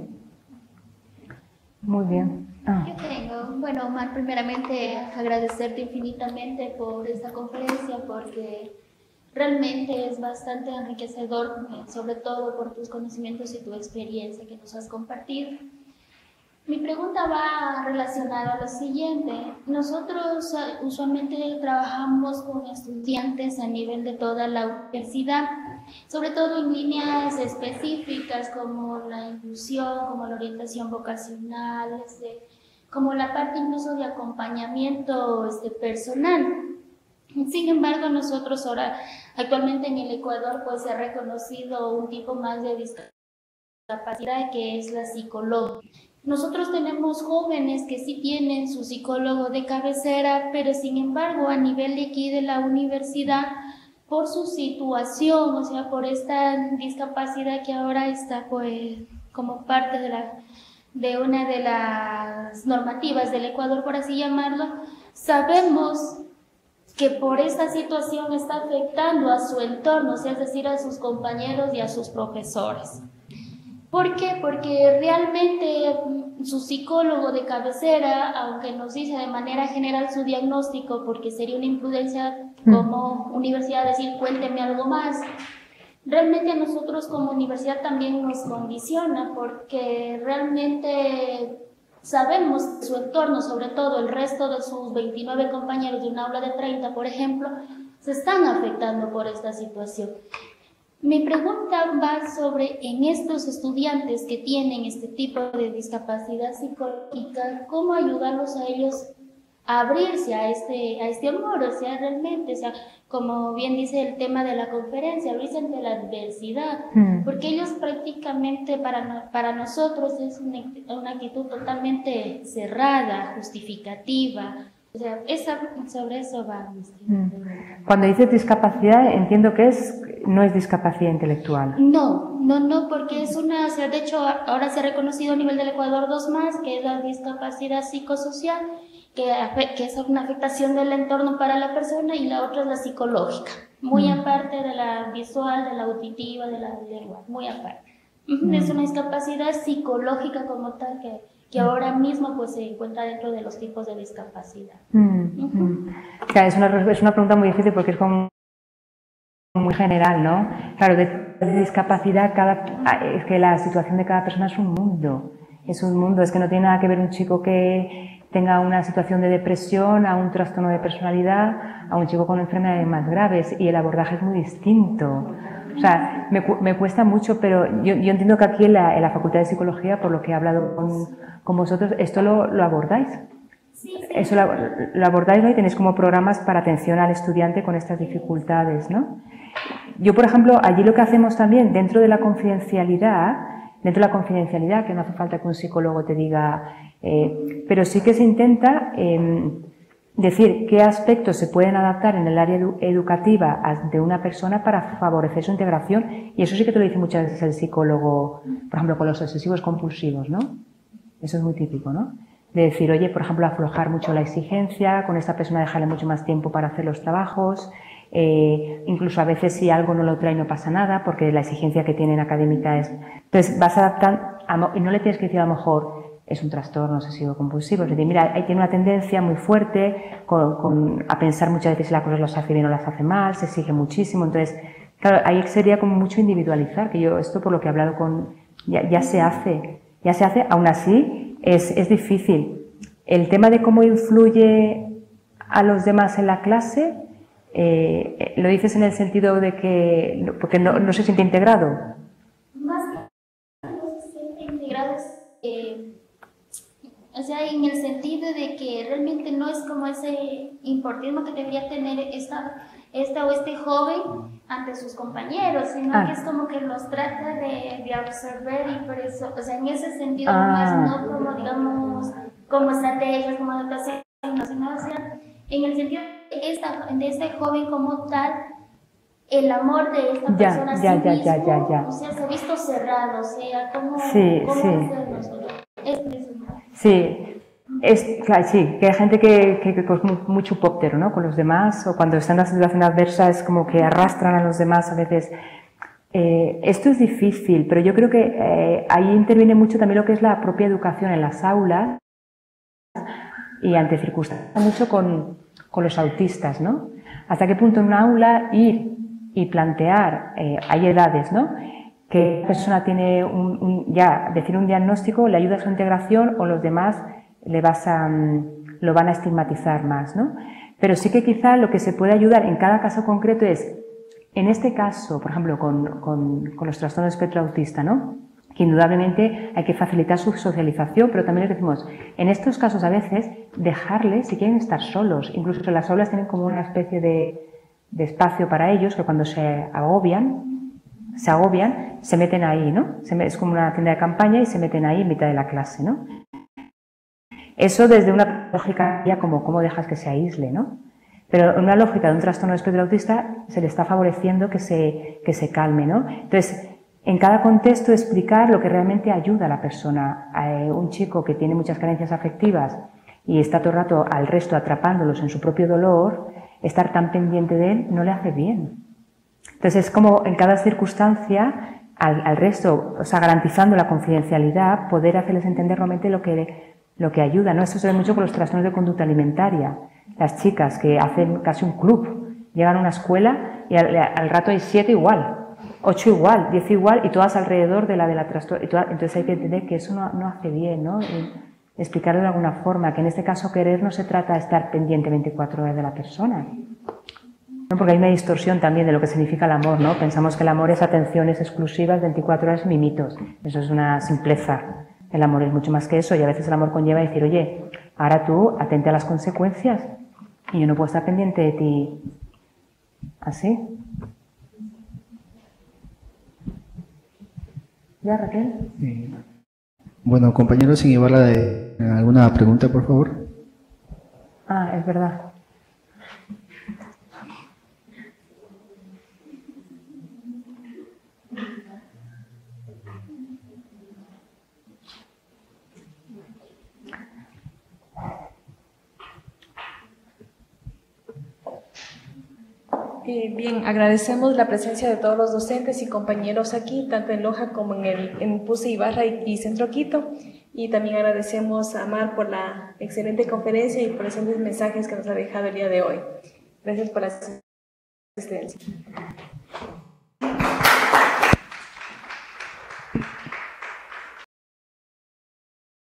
Muy bien. Ah. Yo tengo, bueno, Omar, primeramente agradecerte infinitamente por esta conferencia porque realmente es bastante enriquecedor, sobre todo por tus conocimientos y tu experiencia que nos has compartido. Mi pregunta va relacionada a lo siguiente. Nosotros uh, usualmente trabajamos con estudiantes a nivel de toda la universidad, sobre todo en líneas específicas como la inclusión, como la orientación vocacional, este, como la parte incluso de acompañamiento este, personal. Sin embargo, nosotros ahora, actualmente en el Ecuador, pues se ha reconocido un tipo más de discapacidad que es la psicológica. Nosotros tenemos jóvenes que sí tienen su psicólogo de cabecera, pero sin embargo, a nivel de aquí de la universidad, por su situación, o sea, por esta discapacidad que ahora está pues como parte de, la, de una de las normativas del Ecuador, por así llamarlo, sabemos que por esta situación está afectando a su entorno, o sea, es decir, a sus compañeros y a sus profesores. ¿Por qué? Porque realmente su psicólogo de cabecera, aunque nos dice de manera general su diagnóstico, porque sería una imprudencia como universidad decir cuénteme algo más, realmente a nosotros como universidad también nos condiciona, porque realmente sabemos que su entorno, sobre todo el resto de sus veintinueve compañeros de un aula de treinta, por ejemplo, se están afectando por esta situación. Mi pregunta va sobre, en estos estudiantes que tienen este tipo de discapacidad psicológica, ¿cómo ayudarlos a ellos a abrirse a este, a este amor? O sea, realmente, o sea, como bien dice el tema de la conferencia, abrirse ante la adversidad, mm. porque ellos prácticamente para, para nosotros es una, una actitud totalmente cerrada, justificativa. O sea, esa, sobre eso va. Cuando dices discapacidad, entiendo que es no es discapacidad intelectual. No, no, no, porque es una, o sea, de hecho, ahora se ha reconocido a nivel del Ecuador dos más, que es la discapacidad psicosocial, que, que es una afectación del entorno para la persona, y la otra es la psicológica, muy mm. aparte de la visual, de la auditiva, de la lengua, muy aparte. Mm. Es una discapacidad psicológica como tal que... que ahora mismo pues se encuentra dentro de los tipos de discapacidad. Mm, uh-huh. mm. Claro, es una, es una pregunta muy difícil porque es como muy general, ¿no? Claro, de, de discapacidad, cada, es que la situación de cada persona es un mundo, es un mundo, es que no tiene nada que ver un chico que tenga una situación de depresión, a un trastorno de personalidad, a un chico con enfermedades más graves, y el abordaje es muy distinto. O sea, me, me cuesta mucho, pero yo, yo entiendo que aquí en la, en la Facultad de Psicología, por lo que he hablado con, con vosotros, ¿esto lo, lo abordáis? Sí, sí. Eso lo, lo abordáis, ¿no? Y tenéis como programas para atención al estudiante con estas dificultades, ¿no? Yo, por ejemplo, allí lo que hacemos también, dentro de la confidencialidad, dentro de la confidencialidad, que no hace falta que un psicólogo te diga, eh, pero sí que se intenta eh, decir qué aspectos se pueden adaptar en el área edu educativa de una persona para favorecer su integración, y eso sí que te lo dice muchas veces el psicólogo, por ejemplo, con los obsesivos compulsivos, ¿no? Eso es muy típico, ¿no? De decir, oye, por ejemplo, aflojar mucho la exigencia, con esta persona dejarle mucho más tiempo para hacer los trabajos, eh, incluso a veces si algo no lo trae no pasa nada, porque la exigencia que tienen académica es... Entonces vas adaptando, y no le tienes que decir a lo mejor, es un trastorno obsesivo compulsivo, es decir, mira, ahí tiene una tendencia muy fuerte con, con, a pensar muchas veces si las cosas las hace bien o las hace mal, se exige muchísimo, entonces, claro, ahí sería como mucho individualizar, que yo, esto por lo que he hablado con, ya, ya se hace, ya se hace, aún así es, es difícil. El tema de cómo influye a los demás en la clase, eh, lo dices en el sentido de que, porque no, no se siente integrado. Más que no se siente integrado, eh, o sea, en el sentido de que realmente no es como ese importantismo que debería tener esta, esta o este joven ante sus compañeros, sino ah. que es como que los trata de, de absorber, y por eso, o sea, en ese sentido ah. más no como, digamos, como estrategias, como adaptación, sino, o sea, en el sentido de, esta, de este joven como tal, el amor de esta ya, persona ya, sí ya, mismo, ya, ya, ya. o sea, se ha visto cerrado, o sea, ¿cómo, sí, cómo sí. hacernos? Es, es, Sí, es, claro, sí, que hay gente que, que, que es muy, muy chupóptero, ¿no? Con los demás, o cuando está en una situación adversa es como que arrastran a los demás a veces. Eh, esto es difícil, pero yo creo que eh, ahí interviene mucho también lo que es la propia educación en las aulas y ante circunstancias, mucho con, con los autistas, ¿no? Hasta qué punto en una aula ir y plantear, eh, hay edades, ¿no? Que la persona tiene un, un, ya decir un diagnóstico le ayuda a su integración, o los demás le vas a, um, lo van a estigmatizar más, ¿no? Pero sí que quizá lo que se puede ayudar en cada caso concreto es, en este caso, por ejemplo, con, con, con los trastornos de espectro autista, ¿no? que indudablemente hay que facilitar su socialización, pero también les decimos, en estos casos a veces, dejarles si quieren estar solos. Incluso las aulas tienen como una especie de, de espacio para ellos, que cuando se agobian, se agobian, se meten ahí, ¿no? Es como una tienda de campaña y se meten ahí en mitad de la clase, ¿no? Eso desde una lógica ya como cómo dejas que se aísle, ¿no? Pero en una lógica de un trastorno de espectro autista se le está favoreciendo que se, que se calme, ¿no? Entonces, en cada contexto explicar lo que realmente ayuda a la persona. A un chico que tiene muchas carencias afectivas y está todo el rato al resto atrapándolos en su propio dolor, estar tan pendiente de él no le hace bien. Entonces es como en cada circunstancia al, al resto, o sea, garantizando la confidencialidad, poder hacerles entender realmente lo que, lo que ayuda, ¿no? Esto se ve mucho con los trastornos de conducta alimentaria. Las chicas que hacen casi un club, llegan a una escuela y al, al rato hay siete igual. Ocho igual, diez igual y todas alrededor de la de la trastorno. Entonces hay que entender que eso no, no hace bien, ¿no? Y explicarlo de alguna forma, que en este caso querer no se trata de estar pendiente veinticuatro horas de la persona. ¿No? Porque hay una distorsión también de lo que significa el amor, ¿no? Pensamos que el amor es atenciones exclusivas, veinticuatro horas, mimitos. Eso es una simpleza. El amor es mucho más que eso y a veces el amor conlleva decir, oye, ahora tú atente a las consecuencias y yo no puedo estar pendiente de ti. ¿Así? ¿Ya, Raquel? Sí. Bueno, compañeros, sin llevarla de alguna pregunta, por favor. Ah, es verdad. Eh, bien, agradecemos la presencia de todos los docentes y compañeros aquí, tanto en Loja como en el en Puse Ibarra y, y Centro Quito. Y también agradecemos a Mar por la excelente conferencia y por los excelentes mensajes que nos ha dejado el día de hoy. Gracias por la asistencia.